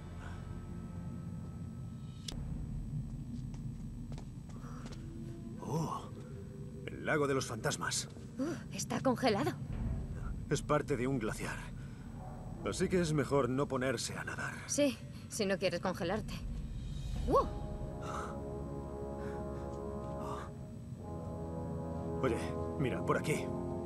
Oh, el lago de los fantasmas. Uh, está congelado. Es parte de un glaciar. Así que es mejor no ponerse a nadar. Sí, si no quieres congelarte. ¡Uh! Oye, mira, por aquí.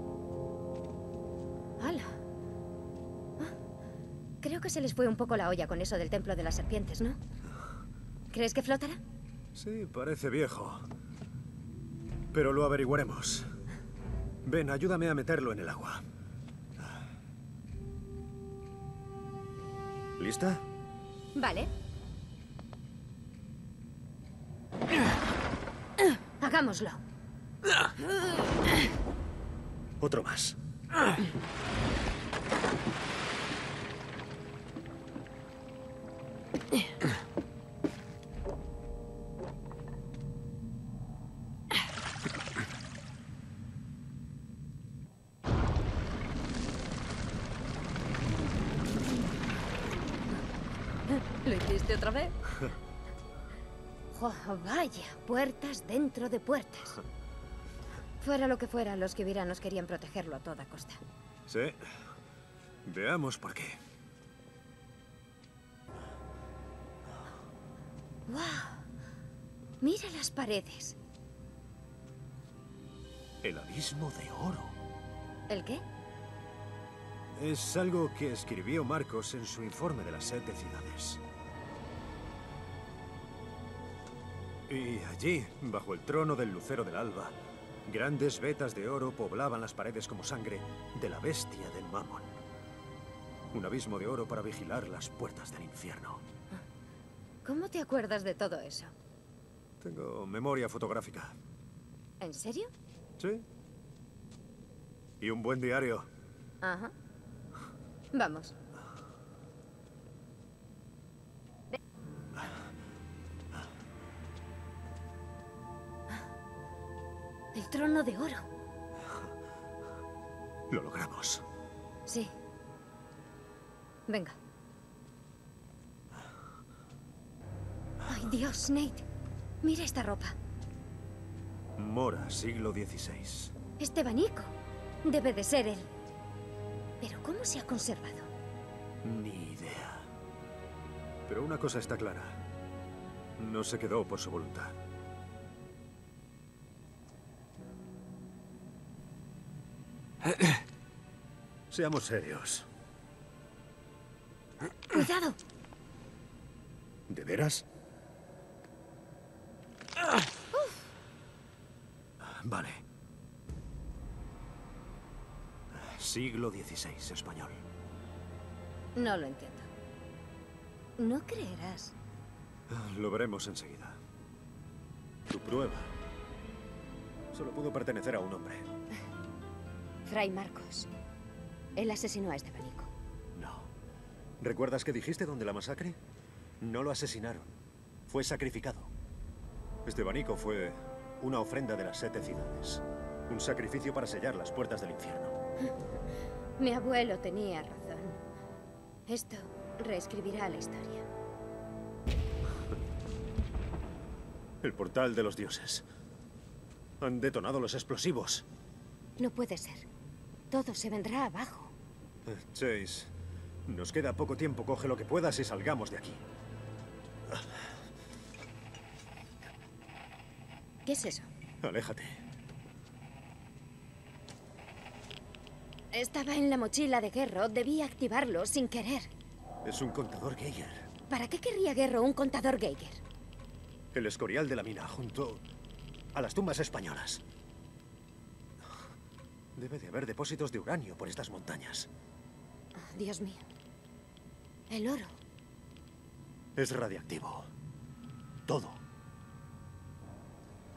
¡Hala! Ah, creo que se les fue un poco la olla con eso del templo de las serpientes, ¿no? ¿Crees que flotará? Sí, parece viejo. Pero lo averiguaremos. Ven, ayúdame a meterlo en el agua. ¿Lista? Vale. Hagámoslo. Otro más. ¿Lo hiciste otra vez? Oh, vaya, puertas dentro de puertas. Fuera lo que fuera, los kibiranos querían protegerlo a toda costa. Sí. Veamos por qué. ¡Wow! Mira las paredes. El abismo de oro. ¿El qué? Es algo que escribió Marcos en su informe de las siete ciudades. Y allí, bajo el trono del lucero del alba, grandes vetas de oro poblaban las paredes como sangre de la bestia de Mammon. Un abismo de oro para vigilar las puertas del infierno. ¿Cómo te acuerdas de todo eso? Tengo memoria fotográfica. ¿En serio? Sí. Y un buen diario. Ajá. Vamos. El trono de oro. Lo logramos. Sí. Venga. Ay, Dios, Nate. Mira esta ropa. Mora, siglo dieciséis. Estebanico. Debe de ser él. Pero ¿cómo se ha conservado? Ni idea. Pero una cosa está clara. No se quedó por su voluntad. Seamos serios. ¡Cuidado! ¿De veras? Vale. Siglo dieciséis, español. No lo entiendo. No creerás. Lo veremos enseguida. Tu prueba solo pudo pertenecer a un hombre. Fray Marcos. Él asesinó a Estebanico. No. ¿Recuerdas que dijiste dónde la masacre? No lo asesinaron. Fue sacrificado. Estebanico fue una ofrenda de las siete ciudades. Un sacrificio para sellar las puertas del infierno. Mi abuelo tenía razón. Esto reescribirá la historia. El portal de los dioses. Han detonado los explosivos. No puede ser. Todo se vendrá abajo. Eh, Chase, nos queda poco tiempo. Coge lo que puedas y salgamos de aquí. ¿Qué es eso? Aléjate. Estaba en la mochila de Guerro. Debí activarlo sin querer. Es un contador Geiger. ¿Para qué querría Guerro un contador Geiger? El escorial de la mina, junto a las tumbas españolas. Debe de haber depósitos de uranio por estas montañas. Oh, Dios mío. El oro. Es radiactivo. Todo.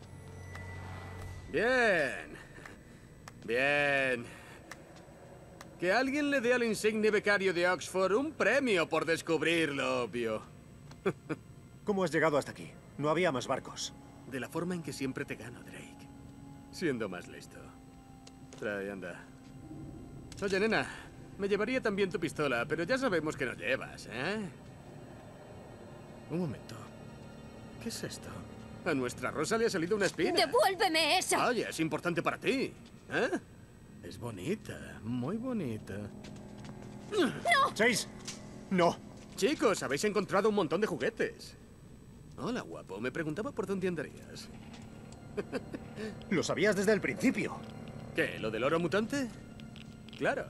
Bien. Bien. Que alguien le dé al insigne becario de Oxford un premio por descubrir lo obvio. ¿Cómo has llegado hasta aquí? No había más barcos. De la forma en que siempre te gano, Drake. Siendo más listo. Trae, anda. Oye, nena, me llevaría también tu pistola, pero ya sabemos que no llevas, ¿eh? Un momento. ¿Qué es esto? A nuestra Rosa le ha salido una espina. ¡Devuélveme eso! Oye, es importante para ti. ¿Eh? Es bonita, muy bonita. ¡No! ¡Chase! ¡No! Chicos, habéis encontrado un montón de juguetes. Hola, guapo. Me preguntaba por dónde andarías. Lo sabías desde el principio. ¿Qué? ¿Lo del oro mutante? Claro.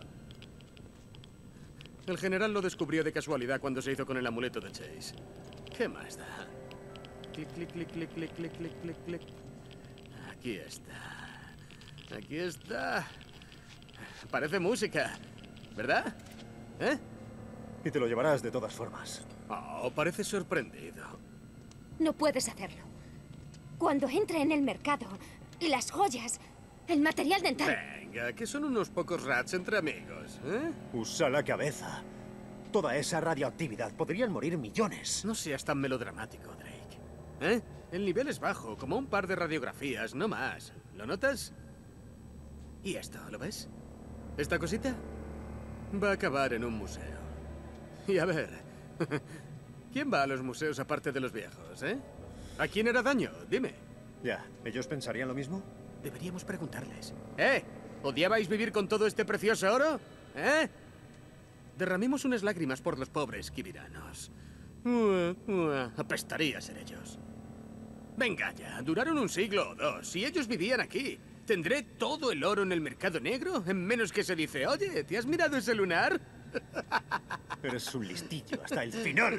El general lo descubrió de casualidad cuando se hizo con el amuleto de Chase. ¿Qué más da? Clic, clic, clic, clic, clic, clic, clic, clic, clic. Aquí está. Aquí está. Parece música, ¿verdad? ¿Eh? Y te lo llevarás de todas formas. Oh, parece sorprendido. No puedes hacerlo. Cuando entre en el mercado, las joyas, el material dental... Venga, que son unos pocos rats entre amigos, ¿eh? Usa la cabeza. Toda esa radioactividad, podrían morir millones. No seas tan melodramático, Drake. ¿Eh? El nivel es bajo, como un par de radiografías, no más. ¿Lo notas? ¿Y esto, lo ves? ¿Esta cosita? Va a acabar en un museo. Y a ver... ¿Quién va a los museos aparte de los viejos, eh? ¿A quién era daño? Dime. Ya, ¿ellos pensarían lo mismo? Deberíamos preguntarles. ¿Eh? ¿Odiabais vivir con todo este precioso oro? ¿Eh? Derramemos unas lágrimas por los pobres kibiranos. Apestaría ser ellos. Venga ya, duraron un siglo o dos. Si ellos vivían aquí, ¿tendré todo el oro en el mercado negro? En menos que se dice, oye, ¿te has mirado ese lunar? Eres un listillo hasta el final.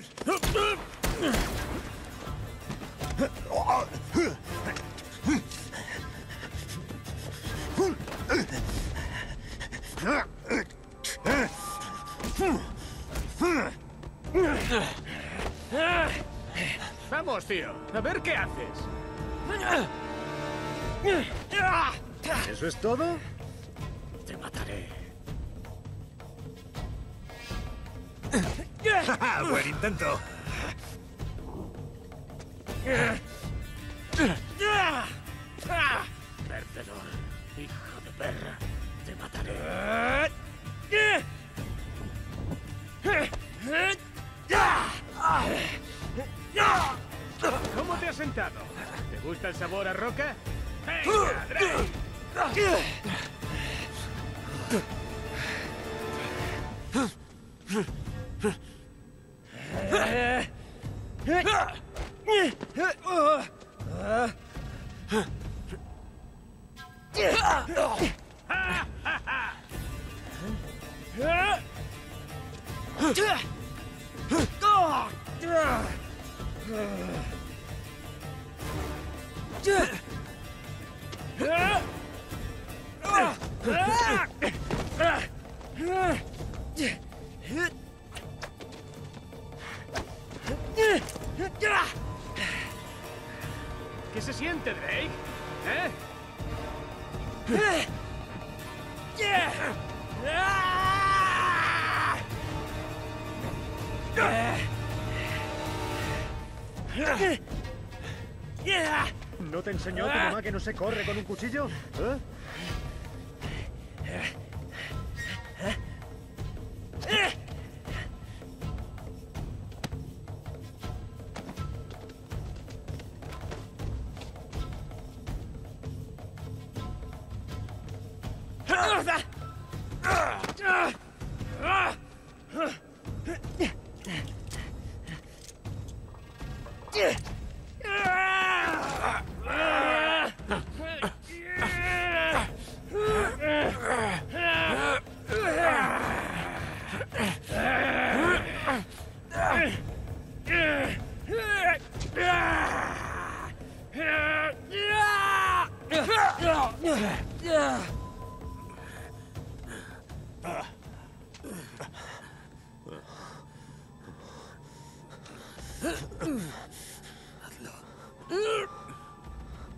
Vamos, tío. A ver qué haces. ¿Eso es todo? Te mataré. ¡Buen intento! Perdedor, hijo de perra. Te mataré. ¿Cómo te has sentado? ¿Te gusta el sabor a roca? ¡Venga, Drake! ¿Qué se siente, Drake? ¿Eh? ¿No te enseñó tu mamá que no se corre con un cuchillo? ¿Eh?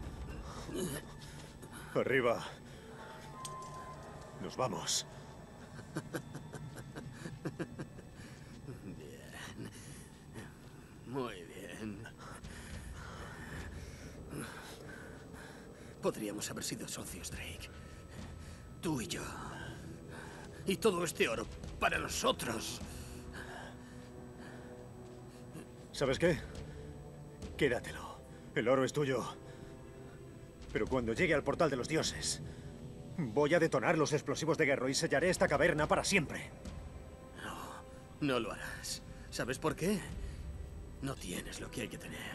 Arriba. Nos vamos. Bien. Muy bien. Podríamos haber sido socios, Drake. Tú y yo. Y todo este oro para nosotros. ¿Sabes qué? Quédatelo. El oro es tuyo. Pero cuando llegue al portal de los dioses, voy a detonar los explosivos de Gerro y sellaré esta caverna para siempre. No, no lo harás. ¿Sabes por qué? No tienes lo que hay que tener.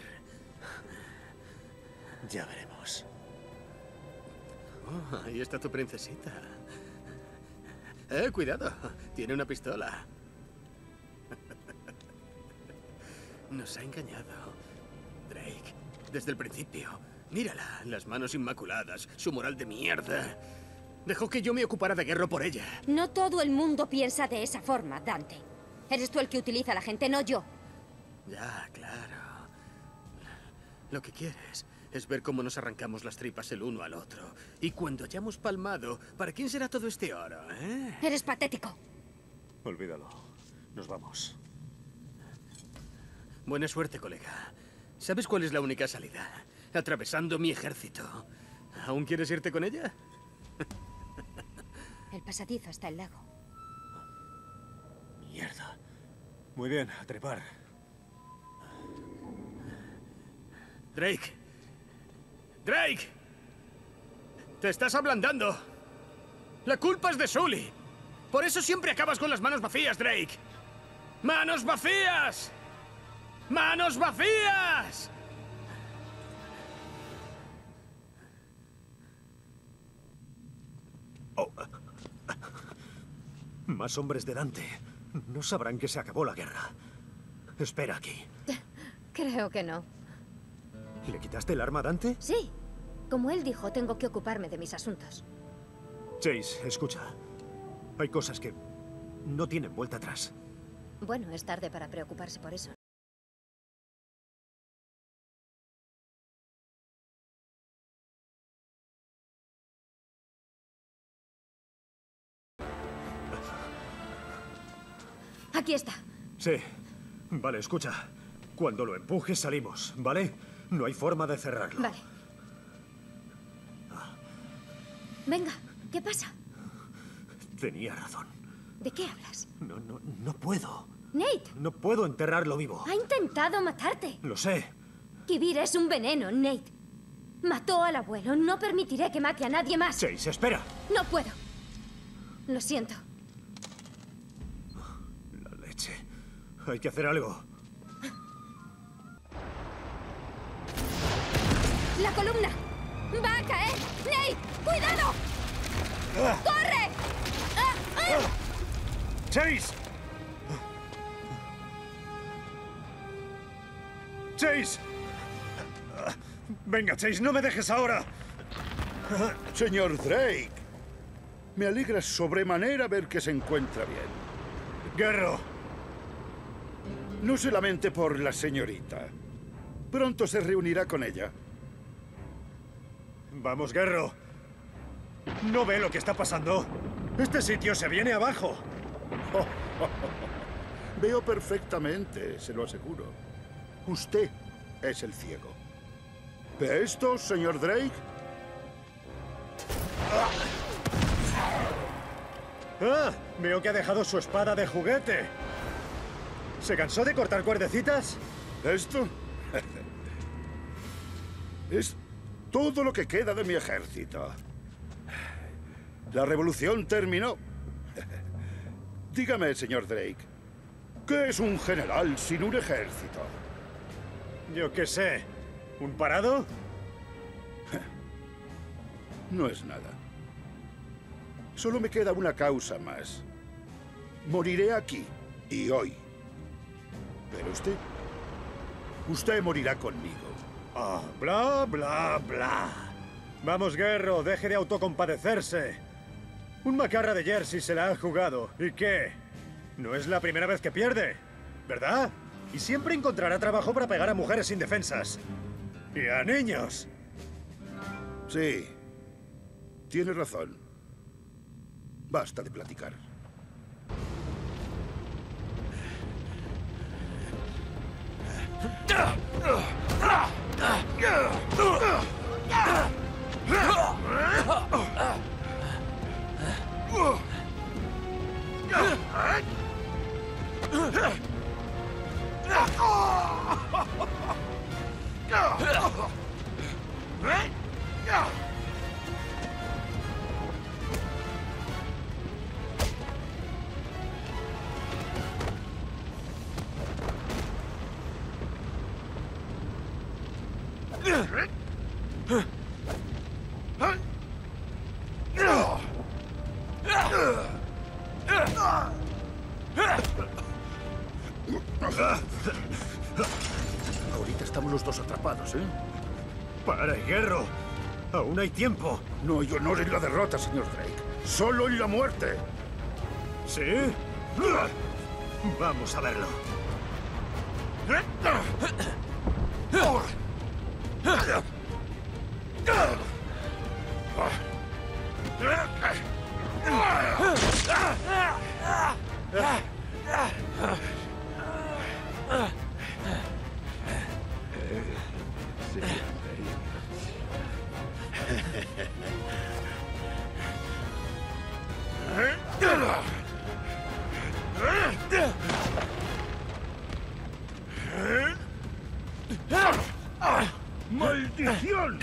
Ya veremos. Oh, ahí está tu princesita. Eh, cuidado. Tiene una pistola. Nos ha engañado. Drake, desde el principio. Mírala, las manos inmaculadas, su moral de mierda. Dejó que yo me ocupara de Gerro por ella. No todo el mundo piensa de esa forma, Dante. Eres tú el que utiliza a la gente, no yo. Ya, claro. Lo que quieres es ver cómo nos arrancamos las tripas el uno al otro. Y cuando hayamos palmado, ¿para quién será todo este oro, eh? Eres patético. Olvídalo. Nos vamos. Buena suerte, colega. ¿Sabes cuál es la única salida? Atravesando mi ejército. ¿Aún quieres irte con ella? El pasadizo está el lago. Mierda. Muy bien, a trepar. Drake. Drake. Te estás ablandando. La culpa es de Sully. Por eso siempre acabas con las manos vacías, Drake. ¡Manos vacías! ¡Manos vacías! Oh. Más hombres de Dante. No sabrán que se acabó la guerra. Espera aquí. Creo que no. ¿Le quitaste el arma a Dante? Sí. Como él dijo, tengo que ocuparme de mis asuntos. Chase, escucha. Hay cosas que no tienen vuelta atrás. Bueno, es tarde para preocuparse por eso. Aquí está. Sí. Vale, escucha. Cuando lo empujes salimos, ¿vale? No hay forma de cerrarlo. Vale. Venga, ¿qué pasa? Tenía razón. ¿De qué hablas? No, no, no puedo. Nate. No puedo enterrarlo vivo. Ha intentado matarte. Lo sé. Kibir es un veneno, Nate. Mató al abuelo. No permitiré que mate a nadie más. Chase, espera. No puedo. Lo siento. La leche. Hay que hacer algo. ¡La columna! ¡Va a caer! ¡Nate! ¡Cuidado! Ah. ¡Corre! ¡Ah! ¡Ah! ¡Chase! ¡Chase! Venga, Chase, no me dejes ahora. Señor Drake, me alegra sobremanera ver que se encuentra bien. Gerro. No se lamente por la señorita. Pronto se reunirá con ella. Vamos, Gerro. ¿No ve lo que está pasando? Este sitio se viene abajo. Oh, oh, oh. Veo perfectamente, se lo aseguro. Usted es el ciego. ¿Ve esto, señor Drake? Ah, veo que ha dejado su espada de juguete. ¿Se cansó de cortar cuerdecitas? ¿Esto? Es todo lo que queda de mi ejército. La revolución terminó. Dígame, señor Drake, ¿qué es un general sin un ejército? Yo qué sé. ¿Un parado? No es nada. Solo me queda una causa más. Moriré aquí y hoy. Pero usted... Usted morirá conmigo. Ah, bla, bla, bla. Vamos, Gerro, deje de autocompadecerse. Un macarra de Jersey se la ha jugado. ¿Y qué? No es la primera vez que pierde, ¿verdad? Y siempre encontrará trabajo para pegar a mujeres indefensas. Y a niños. Sí. Tiene razón. Basta de platicar. Ahorita estamos los dos atrapados, ¿eh? ¡Para, Hierro! ¡Aún hay tiempo! No hay honor en la derrota, señor Drake. Solo en la muerte. ¿Sí? Vamos a verlo. ¡Maldición!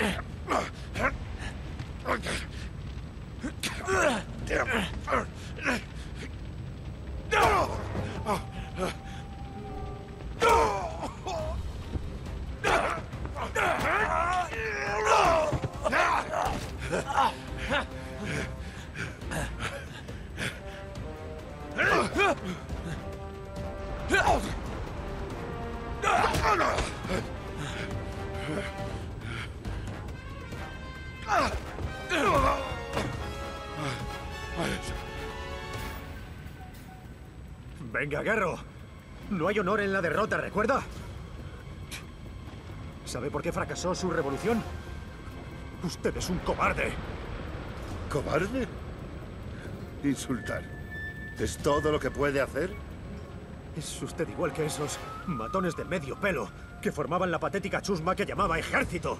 Venga, Garro. No hay honor en la derrota, ¿recuerda? ¿Sabe por qué fracasó su revolución? Usted es un cobarde. ¿Cobarde? Insultar. ¿Es todo lo que puede hacer? Es usted igual que esos matones de medio pelo que formaban la patética chusma que llamaba ejército.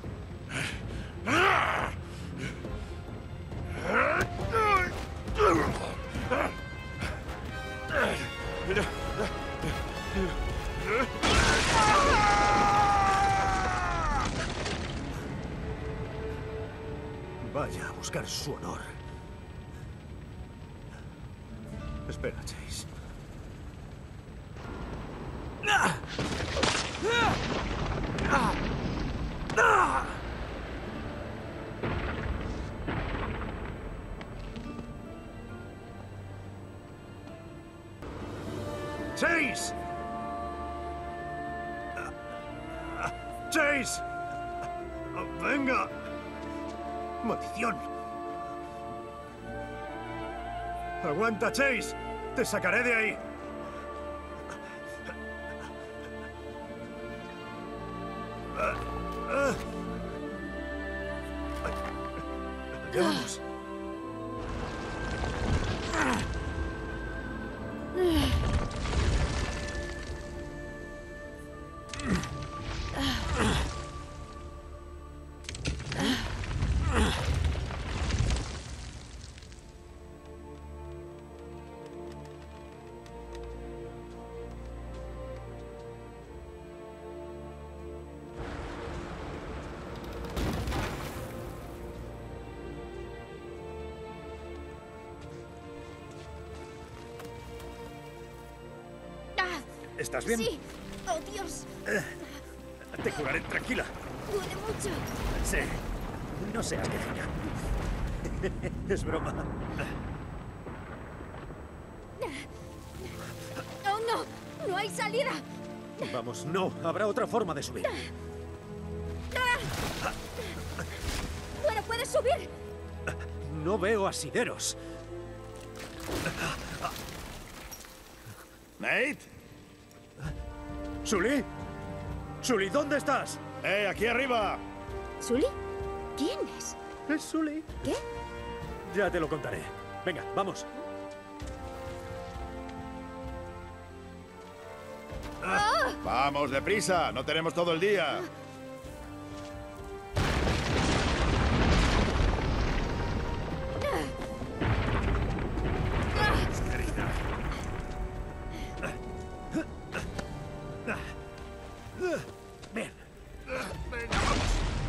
Vaya a buscar su honor. Espera, Chase. ¡Chase! ¡Chase! ¡Venga! ¡Maldición! ¡Aguanta, Chase! ¡Te sacaré de ahí! ¡Ya vamos! ¿Estás bien? Sí. Oh, Dios. Eh, te curaré, tranquila. Duele mucho. Sí. No seas querida. Es broma. Oh, no. No hay salida. Vamos, no. Habrá otra forma de subir. Bueno, puedes subir. No veo asideros. ¿Nate? ¿Sully? ¿Sully, dónde estás? ¡Eh, aquí arriba! ¿Sully? ¿Quién es? Es Sully. ¿Qué? Ya te lo contaré. Venga, vamos. ¡Ah! ¡Vamos, deprisa! ¡No tenemos todo el día! Bien. Venga, vamos.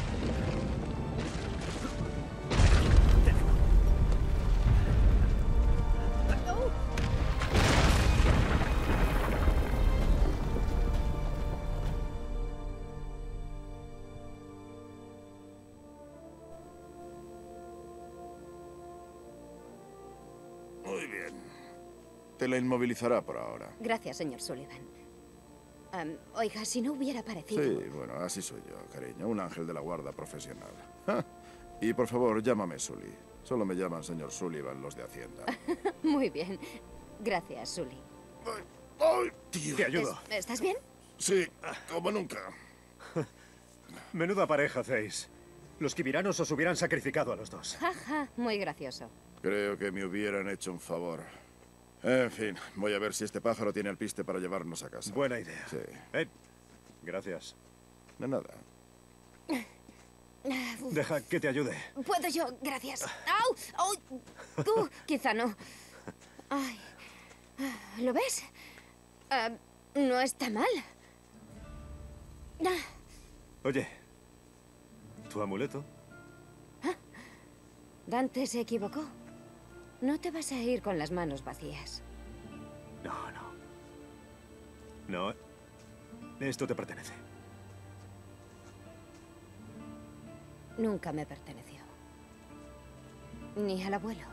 Muy bien. Te la inmovilizará por ahora. Gracias, señor Sullivan. Am, oiga, si no hubiera parecido... Sí, bueno, así soy yo, cariño. Un ángel de la guarda profesional. Ja. Y por favor, llámame Sully. Solo me llaman señor Sullivan los de Hacienda. Muy bien. Gracias, Sully. ¡Ay, ay, tío! Te ayudo. ¿Es- ¿Estás bien? Sí, como nunca. Menuda pareja hacéis. Los kibiranos os hubieran sacrificado a los dos. Jaja, muy gracioso. Creo que me hubieran hecho un favor. En fin, voy a ver si este pájaro tiene el piste para llevarnos a casa. Buena idea. Sí. Eh, gracias. De nada. Deja que te ayude. Puedo yo, gracias. ¡Au! ¡Au! Tú, quizá no. Ay. ¿Lo ves? Ah, no está mal. Ah, Oye, ¿tu amuleto? Dante se equivocó. No te vas a ir con las manos vacías. No, no. No. Esto te pertenece. Nunca me perteneció. Ni al abuelo.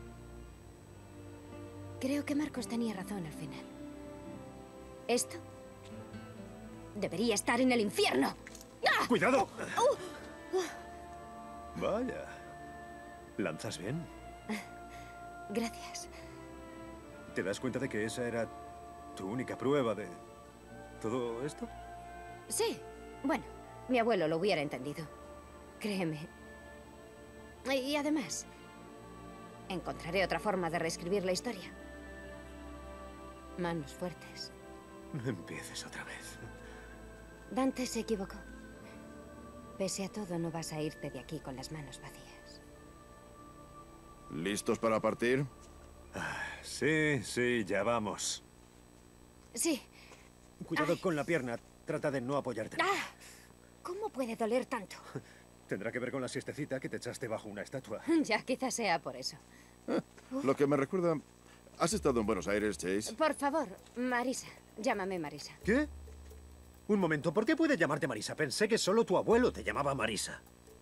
Creo que Marcos tenía razón al final. Esto debería estar en el infierno. ¡Ah! ¡Cuidado! ¡Uh! ¡Uh! Vaya. ¿Lanzas bien? Gracias. ¿Te das cuenta de que esa era tu única prueba de todo esto? Sí. Bueno, mi abuelo lo hubiera entendido. Créeme. Y además, encontraré otra forma de reescribir la historia. Manos fuertes. No empieces otra vez. Dante se equivocó. Pese a todo, no vas a irte de aquí con las manos vacías. ¿Listos para partir? Sí, sí, ya vamos. Sí. Cuidado Ay. con la pierna. Trata de no apoyarte. ¡Ah! ¿Cómo puede doler tanto? Tendrá que ver con la siestecita que te echaste bajo una estatua. Ya, quizás sea por eso. Lo que me recuerda... ¿Has estado en Buenos Aires, Chase? Por favor, Marisa. Llámame Marisa. ¿Qué? Un momento, ¿por qué puede llamarte Marisa? Pensé que solo tu abuelo te llamaba Marisa.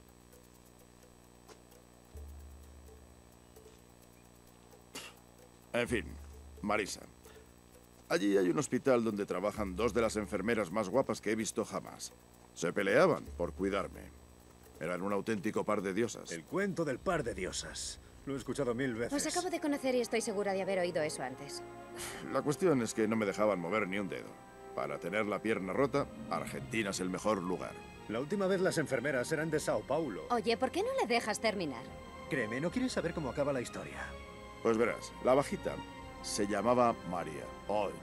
En fin, Marisa. Allí hay un hospital donde trabajan dos de las enfermeras más guapas que he visto jamás. Se peleaban por cuidarme. Eran un auténtico par de diosas. El cuento del par de diosas. Lo he escuchado mil veces. Os acabo de conocer y estoy segura de haber oído eso antes. La cuestión es que no me dejaban mover ni un dedo. Para tener la pierna rota, Argentina es el mejor lugar. La última vez las enfermeras eran de Sao Paulo. Oye, ¿por qué no le dejas terminar? Créeme, ¿no quieres saber cómo acaba la historia? Pues verás, la bajita se llamaba María. ¡Ay,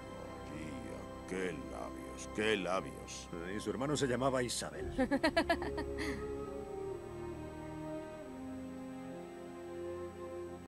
María! ¡Qué labios! ¡Qué labios! Y su hermano se llamaba Isabel.